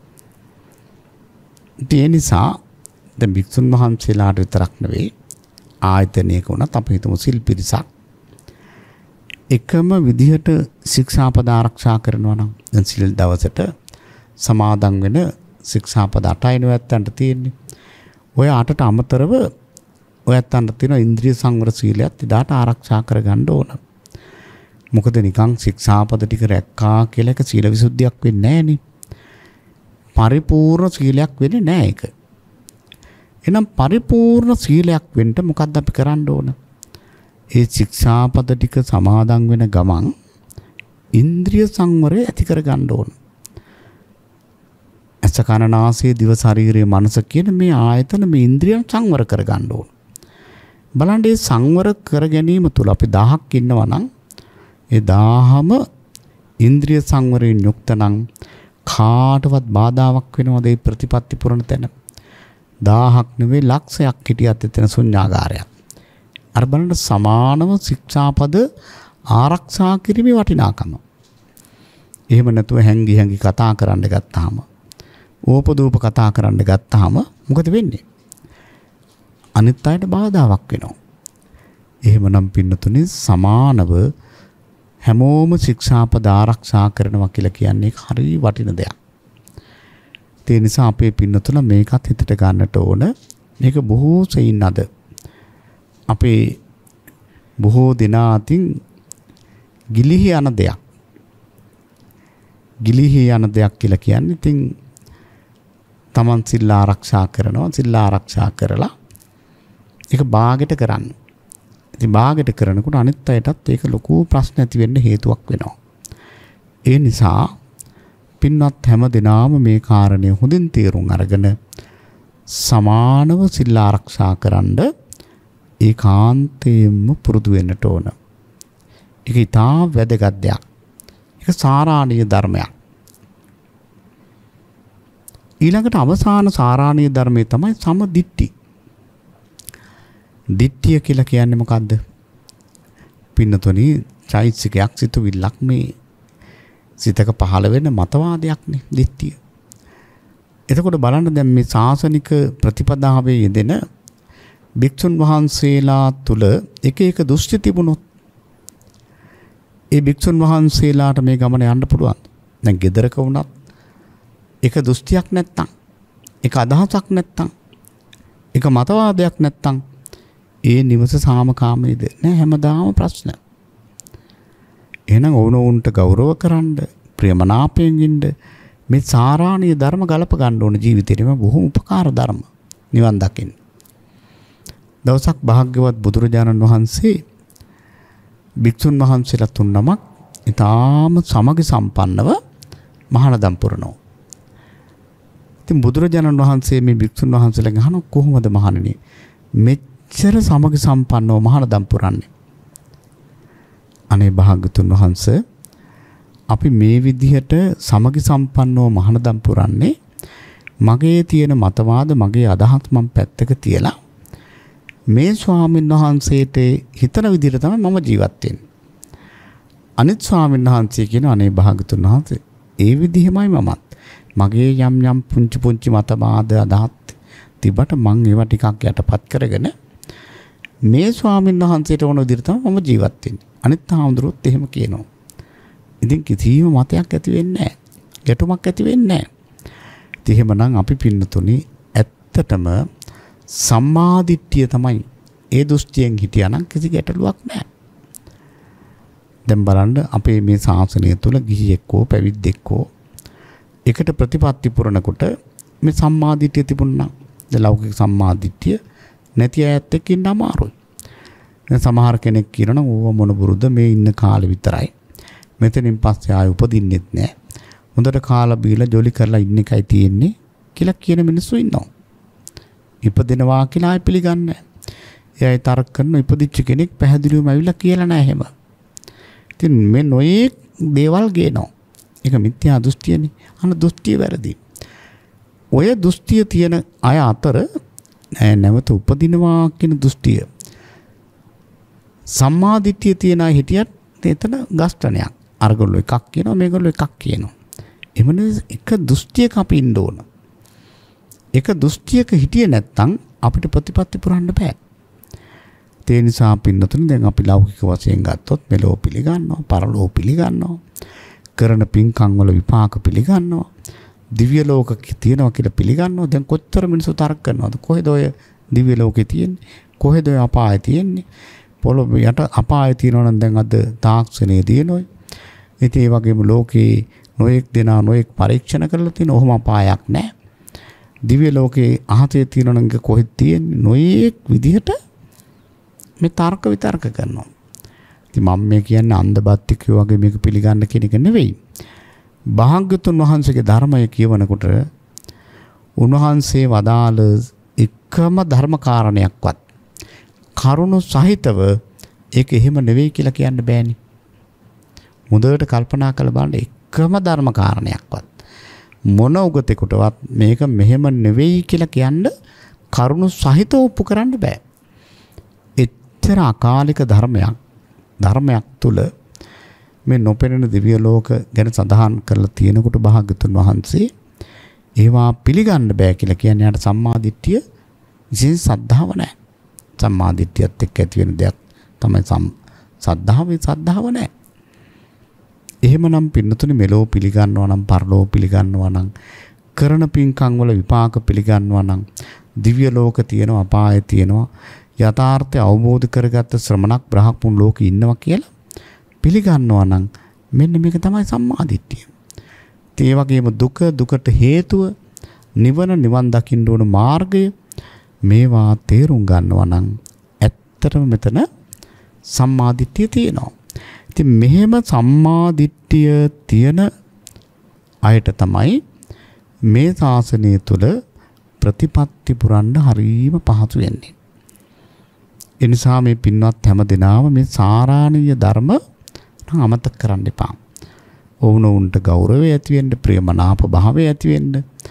ඒ නිසා දැන් භික්ෂුන් වහන්සේලාට විතරක් නෙවෙයි ආයතනයක වුණත් අපි හිතමු සිල් පිරිසක් එකම විදිහට ශික්ෂාපද ආරක්ෂා කරනවා නම් දැන් සිල් දවසට සමාදන් වෙන ශික්ෂාපද අටයි නැත්තන්ට තියෙන්නේ. ඔය අටට අමතරව ඔයත්තන්ට තියෙන ඉන්ද්‍රිය සංවර සීලයත් ඉදාට ආරක්ෂා කරගන්න ඕන. මොකද නිකන් ශික්ෂාපද ටික රැක්කා කියලා එක සීල විසුද්ධියක් වෙන්නේ නැහනේ. පරිපූර්ණ සීලයක් වෙන්නේ නැහැ ඒක. එහෙනම් පරිපූර්ණ සීලයක් වෙන්න මොකද්ද අපි කරන්න ඕන? ඒ ශික්ෂාපද ටික සමාදන් වෙන ගමන් ඉන්ද්‍රිය සංවරය ඇති කරගන්න ඕන. ඇස කන නාසය දිව ශරීරය මනස කියන මේ ආයතන මේ ඉන්ද්‍රියන් සංවර කරගන්න ඕන. බලන්න මේ සංවර කර ගැනීම තුල අපි දහයක් ඉන්නවා නම් ඒ දහම ඉන්ද්‍රිය සංවරයෙන් යුක්ත නම් කාටවත් බාධාවක් වෙනවද මේ ප්‍රතිපත්ති පුරන තැන? දහයක් නෙවෙයි ලක්ෂයක් හිටියත් එතන ශුන්‍යාගාරයක්. අර බලන්න සමානව ශික්ෂාපද ආරක්ෂා කිරීමේ වටිනාකම. එහෙම නැතුව හැංගි හැංගි කතා කරන්න ගත්තාම, ඕපදූප කතා කරන්න ගත්තාම මොකද වෙන්නේ? අනිත් අයට බාධාවක් වෙනවා. එහෙමනම් පින්නතුනේ සමානව හැමෝම ශික්ෂාපද ආරක්ෂා කරනවා කියලා කියන්නේ හරි වටින දෙයක්. ඒ නිසා අපේ පින්නතුල මේකත් හිතට ගන්නට ඕන. මේක බොහෝ සෙයින් අද අපේ බොහෝ දෙනා අතින් ගිලිහි යන දෙයක්. ගිලිහි යන දෙයක් කියලා කියන්නේ ඉතින් තමන් සිල් ආරක්ෂා කරනවා. සිල් ආරක්ෂා කරලා ඒක බාගෙට කරන්න. ඉතින් බාගෙට කරනකොට අනිත් අයටත් ඒක ලොකු ප්‍රශ්න ඇති වෙන්න හේතුවක් වෙනවා. ඒ නිසා පින්වත් හැම දිනාම මේ කාරණය හොඳින් තේරුම් අරගෙන සමානව සිල් ආරක්ෂා කරන්න ඒකාන්තයෙන්ම පුරුදු වෙන්නට ඕන. ඒක ඉතා වැදගත් දෙයක්. ඒක සාරාණීය ධර්මයක්. ඊළඟට අවසාන සාරාණීය ධර්මය තමයි සමදිට්ඨි. දිට්ඨිය කියලා කියන්නේ මොකද්ද? පින්නතොනි චෛතසිකයක් සිතුවිල්ලක් මේ සිතක පහළ වෙන මතවාදයක්නේ දිට්ඨිය. එතකොට බලන්න දැන් මේ සාසනික ප්‍රතිපදාවේ යෙදෙන භික්ෂුන් වහන්සේලා තුල එක එක දෘෂ්ටි තිබුණොත් ඒ භික්ෂුන් වහන්සේලාට මේ ගමන යන්න පුළුවන්. දැන් ගෙදරක වුණත් එක දෘෂ්ටියක් නැත්තම්, එක අදහසක් නැත්තම්, එක මතවාදයක් නැත්තම් ඒ නිවස සාමකාමීද? නෑ, හැමදාම ප්‍රශ්න. එහෙනම් ඕනෝන්ට ගෞරව කරන්න, ප්‍රියමනාපයෙන් ඉන්න මේ සාරාණීය ධර්ම ගලප ගන්න ඕන ජීවිතේටම බොහොම උපකාර ධර්ම නිවන් දකින්න. දවසක් භාග්‍යවත් බුදුරජාණන් වහන්සේ භික්ෂුන් වහන්සේලා තුන් නමක් ඊටාම සමගි සම්පන්නව මහානදම් පුරනවා. ඉතින් බුදුරජාණන් වහන්සේ මේ භික්ෂුන් වහන්සේලාගෙන් අහනවා කොහොමද මහණෙනි මෙච්චර සමගි සම්පන්නව මහානදම් පුරන්නේ? අනේ භාග්‍යතුන් වහන්සේ අපි මේ විදිහට සමගි සම්පන්නව මහානදම් පුරන්නේ මගේ තියෙන මතවාද, මගේ අදහස් මම පැත්තක තියලා මේ ස්වාමීන් වහන්සේට හිතන විදිහට තමයි මම ජීවත් වෙන්නේ. අනිත් ස්වාමීන් වහන්සේ කියන අනේ භාග්‍යතුන් වහන්සේ ඒ විදිහමයි මමත්. මගේ යම් යම් පුංචි පුංචි මතවාද අදහස් තිබට මං ඒවා ටිකක් යටපත් කරගෙන මේ ස්වාමීන් වහන්සේට ඕන විදිහට තමයි මම ජීවත් වෙන්නේ. අනිත් ආඳුරුත් එහෙම කියනවා. ඉතින් කිසිම මතයක් ඇති වෙන්නේ නැහැ. ගැටුමක් ඇති වෙන්නේ නැහැ. ඉතින් එහෙමනම් අපි පින්නතුනි ඇත්තටම සම්මාදිට්ඨිය තමයි ඒ දෘෂ්ටියෙන් හිටියානම් කිසි ගැටලුවක් නැහැ. දැන් බලන්න අපේ මේ ශාසනය තුල ගිහියෙක්කෝ පැවිද්දෙක්කෝ එකට ප්‍රතිපත්ති පුරනකොට මේ සම්මාදිට්ඨිය තිබුණා. ද ලෞකික සම්මාදිට්ඨිය නැති අයත් එක්ක ඉන්න අමාරුයි. දැන් සමහර කෙනෙක් කියනවා ඕව මොන බුරුද මේ ඉන්න කාලේ විතරයි. මෙතනින් පස්සේ ආයෙ උපදින්නෙත් නැහැ. හොඳට කාලා බීලා ජොලි කරලා ඉන්න එකයි තියෙන්නේ කියලා කියන මිනිස්සු ඉන්නවා. ඉපදිනවා කියලා ආයෙ පිළිගන්නේ නැහැ. එයායි තර්ක කරන ඉපදිච්ච කෙනෙක් පැහැදිලිවම ඇවිල්ලා කියලා නැහැ එහෙම. ඉතින් මේ නොයේ දේවල් ගේනවා. ඒක මිත්‍යා දෘෂ්ටියනේ. අන දෘෂ්ටිය වැරදි. ඔය දෘෂ්ටිය තියෙන අය අතර නැවත උපදිනවා කියන දෘෂ්ටිය සම්මාදිට්ඨිය තියන අය හිටියත් එතන ගස්ඨනයක්. අරගොල්ලෝ එකක් කියනවා, මේගොල්ලෝ එකක් කියනවා. එමනේ එක දෘෂ්ටියක අපි ඉන්න ඕන. එක දෘෂ්ටියක හිටියේ නැත්නම් අපිට ප්‍රතිපත්ති පුරන්න බෑ. ඒ නිසා පින්නතුනේ දැන් අපි ලෞකික වශයෙන් ගත්තොත් මෙලෝ පිළිගන්නවා, පරලෝ පිළිගන්නවා, කරන පින්කම් වල විපාක පිළිගන්නවා, දිව්‍ය ලෝක තියෙනවා කියලා පිළිගන්නවා. දැන් කොච්චර මිනිස්සු තර්ක කරනවද? කොහෙද ඔය දිව්‍ය ලෝකේ තියෙන්නේ? කොහෙද ඔය අපාය තියෙන්නේ? පොළොව යට අපාය තියෙනවා නම් දැන් අද තාක්ෂණයේ දිනනොයි. ඉතින් ඒ වගේම ලෝකේ නොඑක් දෙනා නොඑක් පරීක්ෂණ කරලා තියෙන ඔහොම අපායක් නැහැ. දිව්‍ය ලෝකේ අහතේ තියෙනවා නම් කොහෙද තියෙන්නේ? නොඑක් විදිහට මේ තර්ක විතර්ක කරනවා. ඉතින් මම මේ කියන්නේ අන්ධබත්තිකයෝ වගේ මේක පිළිගන්න කෙනෙක් නෙවෙයි. භාග්‍යතුන් වහන්සේගේ ධර්මය කියවනකොට උන්වහන්සේ වදාළ එකම ධර්ම කාරණයක්වත් කරුණු සහිතව ඒක එහෙම නෙවෙයි කියලා කියන්න බෑනේ. මුදවට කල්පනා කරලා බලන්න එකම ධර්ම කාරණයක්වත් මොන උගතෙකුටවත් මේක මෙහෙම නෙවෙයි කියලා කියන්න කරුණු සහිතව ඔප්පු කරන්න බෑ. එච්චර අකාලික ධර්මයක් ධර්මයක් තුල මේ නොපෙනෙන දිව්‍ය ලෝක ගැන සඳහන් කරලා තියෙනකොට භාග්‍යතුන් වහන්සේ ඒවා පිළිගන්න බෑ කියලා කියන්නේ යාට සම්මාදිට්ඨිය විශේෂ සද්ධාව නැහැ. සම්මාදිට්ඨියත් එක්ක ඇති වෙන දෙයක් තමයි සද්ධාවේ සද්ධාව නැහැ. එහෙමනම් පින්නතුනේ මෙලෝ පිළිගන්නවා නම් පරලෝ පිළිගන්නවා නම් කරන පින්කම් වල විපාක පිළිගන්නවා නම් දිව්‍ය ලෝක තියෙනවා අපාය තියෙනවා යථාර්ථය අවබෝධ කරගත්ත ශ්‍රමණක් බ්‍රහ්මපුන් ලෝකේ ඉන්නවා කියලා පිළිගන්නවා නම් මෙන්න මේක තමයි සම්මාදිට්ඨිය. ඒ වගේම දුක දුකට හේතුව නිවන නිවන් දකින්න ඕන මාර්ගය මේවා තේරුම් ගන්නවා නම් ඇත්තටම මෙතන සම්මාදිට්ඨිය තියෙනවා. ඉතින් මෙහෙම සම්මාදිට්ඨිය තියෙන අයට තමයි මේ ශාසනය තුළ ප්‍රතිපත්ති පුරන්න හරීම පහසු වෙන්නේ. ඒ නිසා මේ පින්වත් හැම දිනාම මේ සාරාණීය ධර්ම අමතක කරන්න එපා. ඔවුනොවුන්ට ගෞරවය ඇති වෙන්න, ප්‍රියමනාප භාවය ඇති වෙන්න,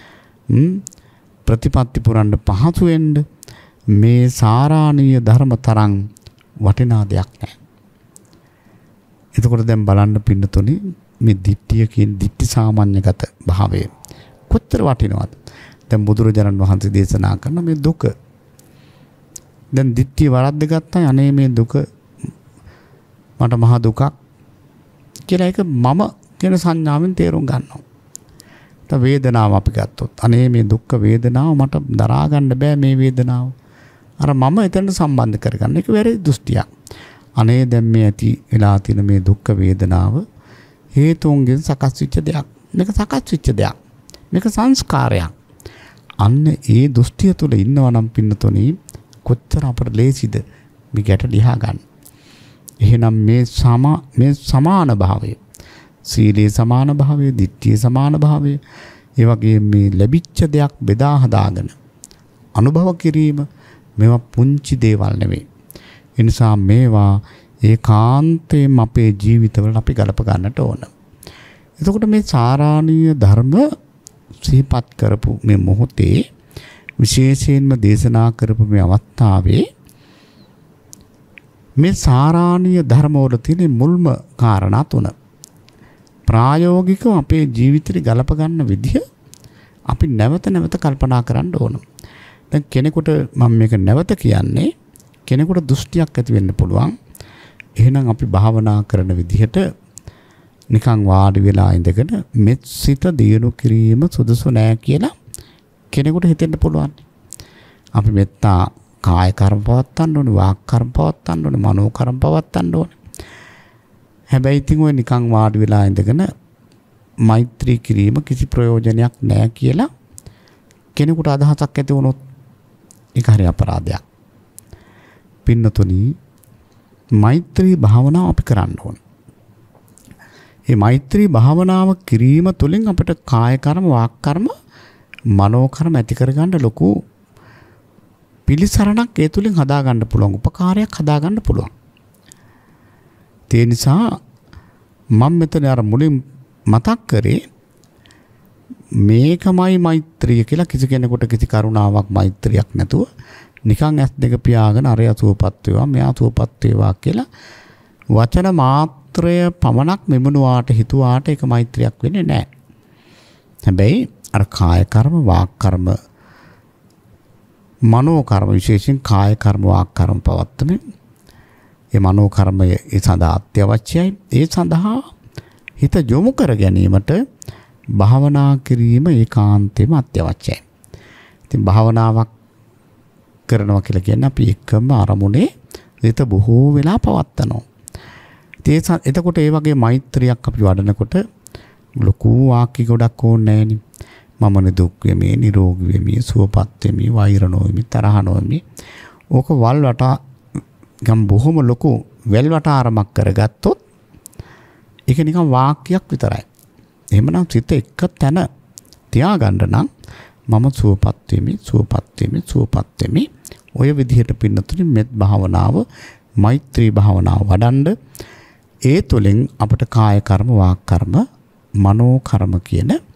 ප්‍රතිපත්ති පුරන්න පහසු වෙන්න මේ සාරාණීය ධර්ම තරම් වටිනා දෙයක් නැහැ. එතකොට දැන් බලන්න පින්නතුනි මේ දිට්ඨිය කියන දිට්ඨි සාමාන්‍යගත භාවය කොච්චර වටිනවද? දැන් බුදුරජාණන් වහන්සේ දේශනා කරන මේ දුක. දැන් දිට්ඨිය වරද්ද ගත්තා අනේ මේ දුක මට මහා දුකක් කියලා එක මම කියන සංඥාවෙන් තේරුම් ගන්නවා. තව වේදනාව අපි ගත්තොත් අනේ මේ දුක්ඛ වේදනාව මට දරා ගන්න බෑ මේ වේදනාව. අර මම එතනට සම්බන්ධ කරගන්න එක වැරදි දෘෂ්ටියක්. අනේ දැන් මේ ඇති වෙලා තියෙන මේ දුක්ඛ වේදනාව හේතුන්ගෙන් සකස් වෙච්ච දෙයක්. මේක සකස් වෙච්ච දෙයක්. මේක සංස්කාරයක්. අන්න ඒ දෘෂ්ටිය තුළ ඉන්නවා නම් පින්නතොනි කොච්චර අපට ලේසිද මේ ගැට ලියා ගන්න. එහෙනම් මේ සම මේ සමාන භාවය සීලේ සමාන භාවය, දිට්ඨියේ සමාන භාවය, ඒ වගේ මේ ලැබිච්ච දෙයක් බෙදා හදාගෙන අනුභව කිරීම මේවා පුංචි දේවල් නෙවෙයි. ඒ නිසා මේවා ඒකාන්තයෙන් අපේ ජීවිතවල අපි ගලප ගන්නට ඕන. එතකොට මේ සාරාණීය ධර්ම සිහිපත් කරපු මේ මොහොතේ විශේෂයෙන්ම දේශනා කරපු මේ අවස්ථාවේ මේ සාරාණීය ධර්ම වල තියෙන මුල්ම කාරණා තුන ප්‍රායෝගිකව අපේ ජීවිතේ ගලප ගන්න විදිහ අපි නැවත නැවත කල්පනා කරන්න ඕන. දැන් කෙනෙකුට මම මේක නැවත කියන්නේ කෙනෙකුට දෘෂ්ටියක් ඇති වෙන්න පුළුවන්. එහෙනම් අපි භාවනා කරන විදිහට නිකන් වාඩි වෙලා ඉඳගෙන මෙත් සිත දියුණු කිරීම සුදුසු නෑ කියලා කෙනෙකුට හිතෙන්න පුළුවන්. අපි මෙත්තා කාය කර්ම පවත්තන්න ඕනේ, වාක් කර්ම පවත්තන්න ඕනේ, මනෝ කර්ම පවත්තන්න ඕනේ. හැබැයි ඉතින් ඔය නිකන් වාඩි වෙලා ඉඳගෙන මෛත්‍රී කිරීම කිසි ප්‍රයෝජනයක් නෑ කියලා කෙනෙකුට අදහසක් ඇති වුණොත් ඒක හරි අපරාධයක්. පින්නතුනි මෛත්‍රී භාවනාව අපි කරන්න ඕනේ. මේ මෛත්‍රී භාවනාව කිරීම තුළින් අපිට කාය කර්ම, වාක් කර්ම, මනෝ කර්ම ඇති කරගන්න ලොකු පිළිසරණක් ඒ තුළින් හදාගන්න පුළුවන්, උපකාරයක් හදාගන්න පුළුවන්. ඒ නිසා මම මෙතන අර මුලින් මතක් කරේ මේකමයි මෛත්‍රිය කියලා කිසි කෙනෙකුට කිසි කරුණාවක් මෛත්‍රියක් නැතුව නිකන් ඇස් දෙක පියාගෙන අරය සුවපත් වේවා මෙයා සුවපත් වේවා කියලා වචන මාත්‍රය පමණක් මෙමුණුවාට හිතුවාට ඒක මෛත්‍රියක් වෙන්නේ නැහැ. හැබැයි අර කාය කර්ම, වාක් කර්ම, මනෝ කර්ම විශේෂයෙන් කාය කර්ම, වාක් කර්ම පවත්තමින් ඒ මනෝ කර්මය ඒ සඳහා අත්‍යවශ්‍යයි. ඒ සඳහා හිත යොමු කර ගැනීමට භාවනා කිරීම ඒකාන්තයෙන්ම අත්‍යවශ්‍යයි. ඉතින් භාවනාවක් කරනවා කියලා කියන්නේ අපි එකම අරමුණේ හිත බොහෝ වෙලා පවත්නවා. ඉතින් එතකොට ඒ වගේ මෛත්‍රියක් අපි වඩනකොට ලොකු වාක්‍ය ගොඩක් ඕනේ නැහෙනි. මම දුක් වෙමි, නිරෝගී වෙමි, සුවපත් වෙමි, වෛර නොවෙමි, තරහ නොවෙමි. ඕක වල් වටා ගම් බොහොම ලොකු වැල් වටාරමක් කරගත්තොත් ඒක නිකන් වාක්‍යයක් විතරයි. එහෙමනම් සිත එක තැන තියාගන්න නම් මම සුවපත් වෙමි, සුවපත් වෙමි, සුවපත් වෙමි. ඔය විදිහට පින්නතුනි මෙත් භාවනාව, මෛත්‍රී භාවනාව වඩන්ඩ ඒ තුළින් අපට කාය කර්ම, වාක් කර්ම, මනෝ කර්ම කියන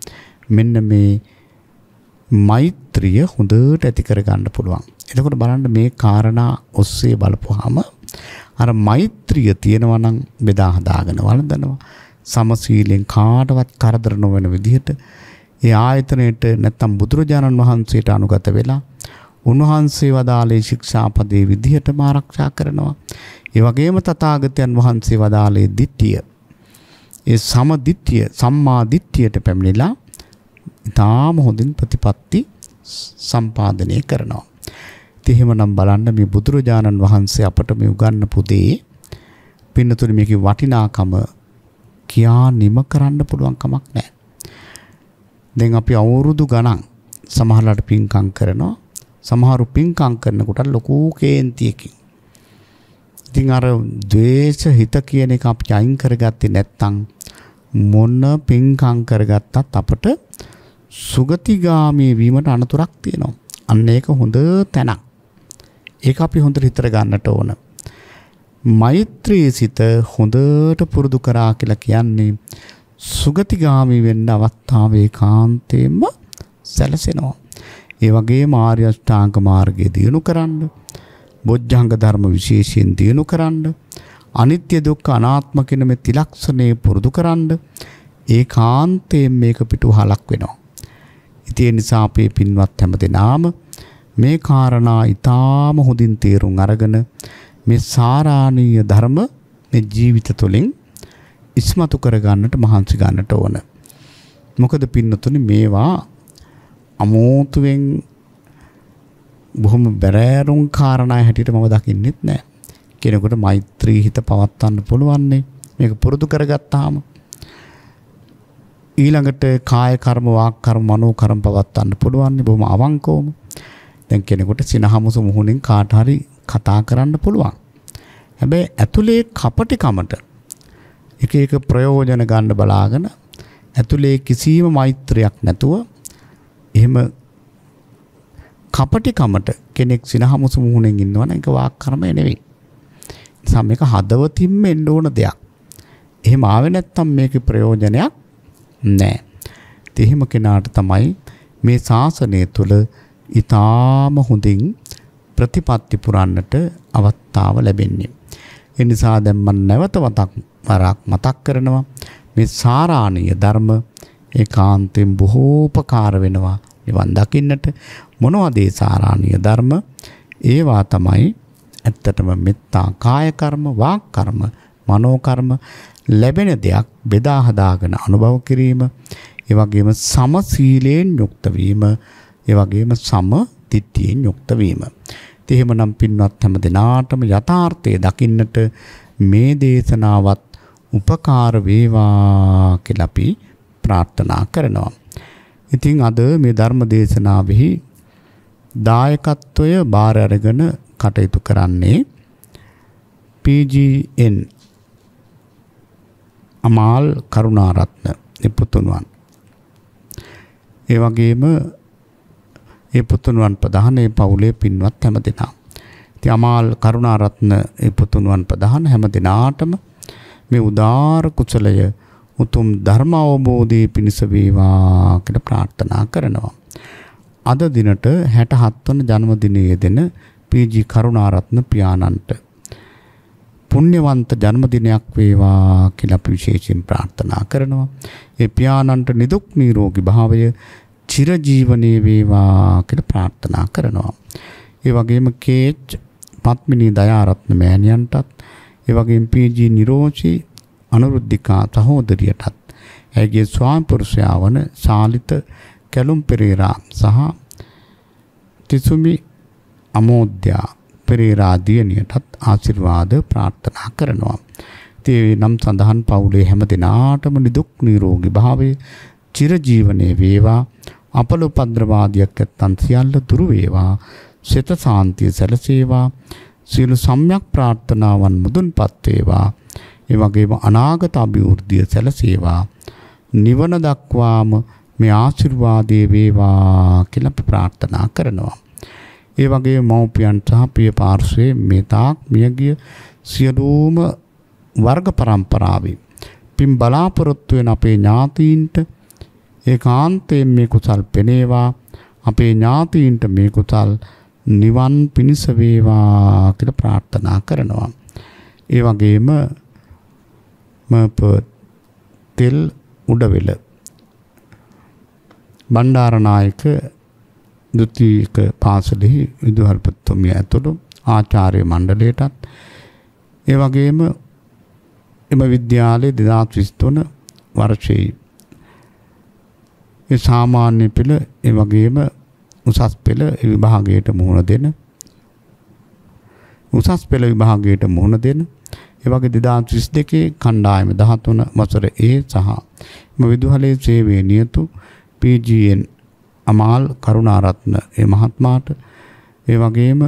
මෙන්න මේ මෛත්‍රිය හොඳට ඇති කර ගන්න පුළුවන්. එතකොට බලන්න මේ කාරණා ඔස්සේ බලපුවාම අර මෛත්‍රිය තියෙනවා නම් බෙදා හදාගෙන වළඳනවා. සමසීලෙන් කාටවත් කරදර නොවන විදිහට ඒ ආයතනයේට නැත්තම් බුදුරජාණන් වහන්සේට අනුගත වෙලා උන්වහන්සේ වදාළේ ශික්ෂාපදේ විදිහටම ආරක්ෂා කරනවා. ඒ වගේම තථාගතයන් වහන්සේ වදාළේ දිට්ඨිය. ඒ සම දිට්ඨිය සම්මා දිට්ඨියට පැමිණිලා ඊටාම හොඳින් ප්‍රතිපත්ති සම්පාදනය කරනවා. ඉතින් එහෙමනම් බලන්න මේ බුදුරජාණන් වහන්සේ අපට මේ උගන්වපු දේ පින්නතුනි මේකේ වටිනාකම කියා නිම කරන්න පුළුවන් කමක් නැහැ. දැන් අපි අවුරුදු ගණන් සමහරලාට පින්කම් කරනවා. සමහරු පින්කම් කරනකොට ලොකු කේන්තියකින්. ඉතින් අර ද්වේෂ හිත කියන එක අපි අයින් කරගත්තේ නැත්නම් මොන පින්කම් කරගත්තත් අපට සුගතිගාමී වීමට අනතුරක් තියෙනවා. අන්න ඒක හොඳ තැනක්. ඒක අපි හොඳට හිතර ගන්නට ඕන. මෛත්‍රී සිත හොඳට පුරුදු කරා කියලා කියන්නේ සුගතිගාමී වෙන්න අවස්ථාව ඒකාන්තයෙන්ම සැලසෙනවා. ඒ වගේම ආර්ය අෂ්ටාංග මාර්ගය දියුණු කරන්න, බොජ්ජංග ධර්ම විශේෂයෙන් දියුණු කරන්න, අනිත්‍ය දුක්ඛ අනාත්ම කියන මේ ත්‍රිලක්ෂණය පුරුදු කරන්න ඒකාන්තයෙන් මේක පිටුහලක් වෙනවා. ඉතින් ඒ නිසා අපේ පින්වත් හැමදෙනාම මේ කාරණා ඊටාම හොඳින් තේරුම් අරගෙන මේ සාරාණීය ධර්ම මේ ජීවිත තුළින් ඉස්මතු කර ගන්නට මහන්සි ගන්නට ඕන. මොකද පින්නතුනි මේවා අමෝතුවෙන් බොහොම බැරෑරුම් කාරණා හැටියට මම දකින්නෙත් නෑ. කෙනෙකුට මෛත්‍රී හිත පවත්වන්න පුළුවන් නේ මේක පුරුදු කරගත්තාම. ඊළඟට කාය කර්ම, වාක් කර්ම, මනෝ කර්ම පවත්වන්න පුළුවන් නේ බොහොම අවංකවම. දැන් කෙනෙකුට සිනහමුසු මුහුණෙන් කාට හරි කතා කරන්න පුළුවන්. හැබැයි ඇතුලේ කපටිකමට එක එක ප්‍රයෝජන ගන්න බලාගෙන ඇතුලේ කිසිම මෛත්‍රියක් නැතුව එහෙම කපටිකමට කෙනෙක් සිනහමුසු මුහුණෙන් ඉන්නවනම් ඒක වාක් කර්මය නෙවෙයි. නිසා මේක හදවතින්ම එන්න ඕන දෙයක්. එහෙම ආවේ නැත්තම් මේකේ ප්‍රයෝජනයක් නැහැ. ඒ හිම කෙනාට තමයි මේ ශාසනය තුළ ඊටාම හොඳින් ප්‍රතිපත්ති පුරන්නට අවස්ථාව ලැබෙන්නේ. ඒ නිසා දැන් මම නැවත වතක් වරක් මතක් කරනවා මේ සාරාණීය ධර්ම ඒකාන්තයෙන් බොහෝ උපකාර වෙනවා නිවන් දකින්නට. මොනවද ඒ සාරාණීය ධර්ම? ඒවා තමයි ඇත්තටම මෙත්තා කාය කර්ම, වාක් කර්ම, මනෝ කර්ම ලැබෙන දෙයක් බෙදා හදාගෙන අනුභව කිරීම, ඒ වගේම සම සීලයෙන් යුක්ත වීම, ඒ වගේම සම දිට්ඨියෙන් යුක්ත වීම. ඉතින් එහෙමනම් පින්වත් හැම දිනාටම යථාර්ථය දකින්නට මේ දේශනාවත් උපකාර වේවා කියලා අපි ප්‍රාර්ථනා කරනවා. ඉතින් අද මේ ධර්ම දේශනාවෙහි දායකත්වය බාර අරගෙන කටයුතු කරන්නේ P G N Amal Karunaratne පුතුණුවන්. ඒ වගේම ඒ පුතුණුවන් ප්‍රධාන ඒ පවුලේ පින්වත් හැම දෙනා. ඉතින් අමාල් කරුණාරත්න ඒ පුතුණුවන් ප්‍රධාන හැම දෙනාටම මේ උදාාර කුසලය උතුම් ධර්ම අවබෝධයේ පිණිස වේවා කියලා ප්‍රාර්ථනා කරනවා. අද දිනට හැටහත් වන ජන්මදිනයේ දෙන පී ජී කරුණාරත්න පියාණන්ට පුණ්‍යවන්ත ජන්මදිනයක් වේවා කියලා අපි විශේෂයෙන් ප්‍රාර්ථනා කරනවා. ඒ පියාණන්ට නිදුක් නිරෝගී භාවය චිරජීවනයේ වේවා කියලා ප්‍රාර්ථනා කරනවා. ඒ වගේම කේච් පත්මිනී දයාරත්න මෑණියන්ටත්, ඒ වගේම පී ජී නිරෝෂි අනුරුද්ධිකා සහෝදරියටත්, ඇගේ ස්වාමි පුරුෂයා වන ශාලිත කැලුම් පෙරේරා සහ තිසුමි අමෝද්‍යා පෙරේරා දියණියටත් ආශිර්වාද ප්‍රාර්ථනා කරනවා. ඉතින් නම් සඳහන් පවුලේ හැම දිනාටම නිදුක් නිරෝගී භාවය චිරජීවනයේ වේවා. අපල උපද්‍රවාදියක් නැත්තන් සියල්ල දුරු වේවා. සිත සාන්තිය සැලසේවා. සියලු සම්‍යක් ප්‍රාර්ථනාවන් මුදුන්පත් වේවා. ඒ වගේම අනාගත අභිවෘද්ධිය සැලසේවා. නිවන දක්වාම මේ ආශිර්වාදයේ වේවා කියලා අපි ප්‍රාර්ථනා කරනවා. ඒ වගේම මව්පියන් සහ පිය පාර්ශ්වයේ මේ තාක් මියගිය සියලුම වර්ග પરම්පරාවේ පින් බලාපොරොත්තු වෙන අපේ ඥාතීන්ට, ඒකාන්තයෙන් මේ කුසල් පෙනේවා. අපේ ඥාතීන්ට මේ කුසල් නිවන් පිණිස වේවා කියලා ප්‍රාර්ථනා කරනවා. ඒ වගේම මප තෙල් උඩවෙල බණ්ඩාරනායක ද්විතීයික පාසලෙහි විදුහල්පතිතුමිය ඇතුළු ආචාර්ය මණ්ඩලයටත් ඒ වගේම එම විද්‍යාලයේ දෙදාස් විසිතුන වර්ෂයේ ඒ සාමාන්‍ය පෙළ ඒ වගේම උසස් පෙළ විභාගයට මුහුණ දෙන උසස් පෙළ විභාගයට මුහුණ දෙන ඒ වගේ දෙදාස් විසිදෙකේ කණ්ඩායම දහතුන වසර ඒ සහ එම විදුහලේ සේවයේ නියතු P G N Amal Karunaratne ඒ මහත්මයාට ඒ වගේම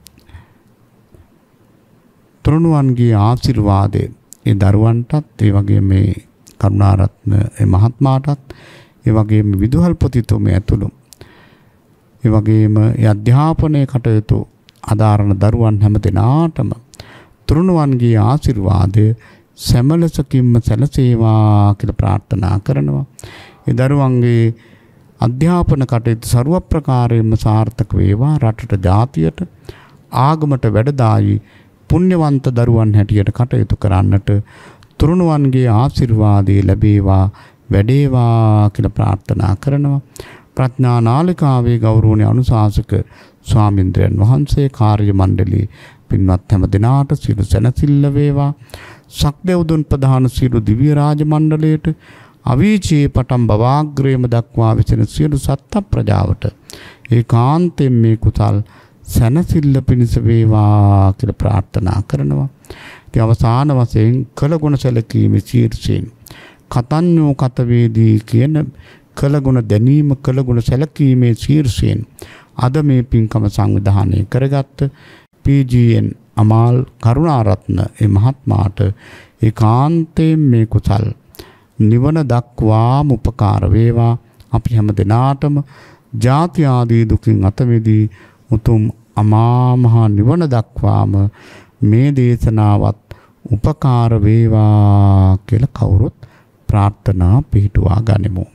තුරුණුවන්ගේ ආශිර්වාදයෙන් ඒ දරුවන්ටත් ඒ වගේම මේ කරුණාරත්න ඒ මහත්මයාටත් ඒ වගේම විදුහල්පතිතුමිය ඇතුළු ඒ වගේම ඒ අධ්‍යාපනයේ කටයුතු අදාරන දරුවන් හැම දෙනාටම තුරුණුවන්ගේ ආශිර්වාදය සැමලසකින්ම සැලසේවා කියලා ප්‍රාර්ථනා කරනවා. ඒ දරුවන්ගේ අධ්‍යාපන කටයුතු ਸਰව ප්‍රකාරයෙන්ම සාර්ථක වේවා. රටට ජාතියට ආගමට වැඩදායි පුණ්‍යවන්ත දරුවන් හැටියට කටයුතු කරන්නට තුරුණුවන්ගේ ආශිර්වාදය ලැබේවා වැඩේවා කියලා ප්‍රාර්ථනා කරනවා. ප්‍රඥා නාලිකාවේ ගෞරවනීය අනුශාසක ස්වාමීන්ද්‍රයන් වහන්සේ කාර්ය මණ්ඩලයේ පින්වත් හැම දෙනාට සියලු සැනසෙල්ල වේවා. සක්දෙව්දුන් ප්‍රධාන සියලු දිව්‍ය රාජ මණ්ඩලයට අවීචී පටන් බවාග්‍රේම දක්වා විසින සියලු සත්ත්ව ප්‍රජාවට ඒකාන්තයෙන් මේ කුසල් සැනසෙල්ල පිණිස වේවා කියලා ප්‍රාර්ථනා කරනවා. ඉතින් අවසාන වශයෙන් කළගුණ සැලකීමේ ශීර්ෂයෙන් කතඤ්ඤෝ කතවේදී කියන කළගුණ දැනීම කළගුණ සැලකීමේ ශීර්ෂයෙන් අද මේ පින්කම සංවිධානය කරගත්ත P G N Amal Karunaratne ඒ මහත්මයාට ඒකාන්තයෙන් මේ කුසල් නිවන දක්වාම උපකාර වේවා. අපි හැම දිනාටම ජාති ආදී දුකින් අත මිදී උතුම් අමා මහ නිවන දක්වාම මේ දේශනාවත් උපකාර වේවා කියලා කවුරුත් ප්‍රාර්ථනා පිහිටුවා ගනිමු.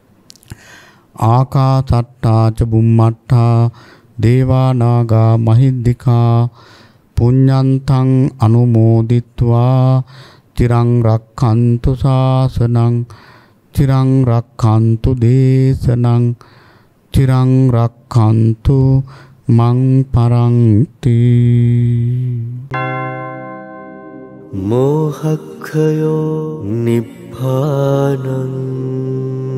ආකාසට්ටා ච බුම්මට්ටා දේවා නාග මහිද්దికා පුඤ්ඤන්තං අනුමෝදිත්වා චිරං රක්ඛන්තු ශාසනං චිරං රක්ඛන්තු දේශනං චිරං රක්ඛන්තු මං පරන්ති. මෝහක්ඛයෝ නිබ්බානං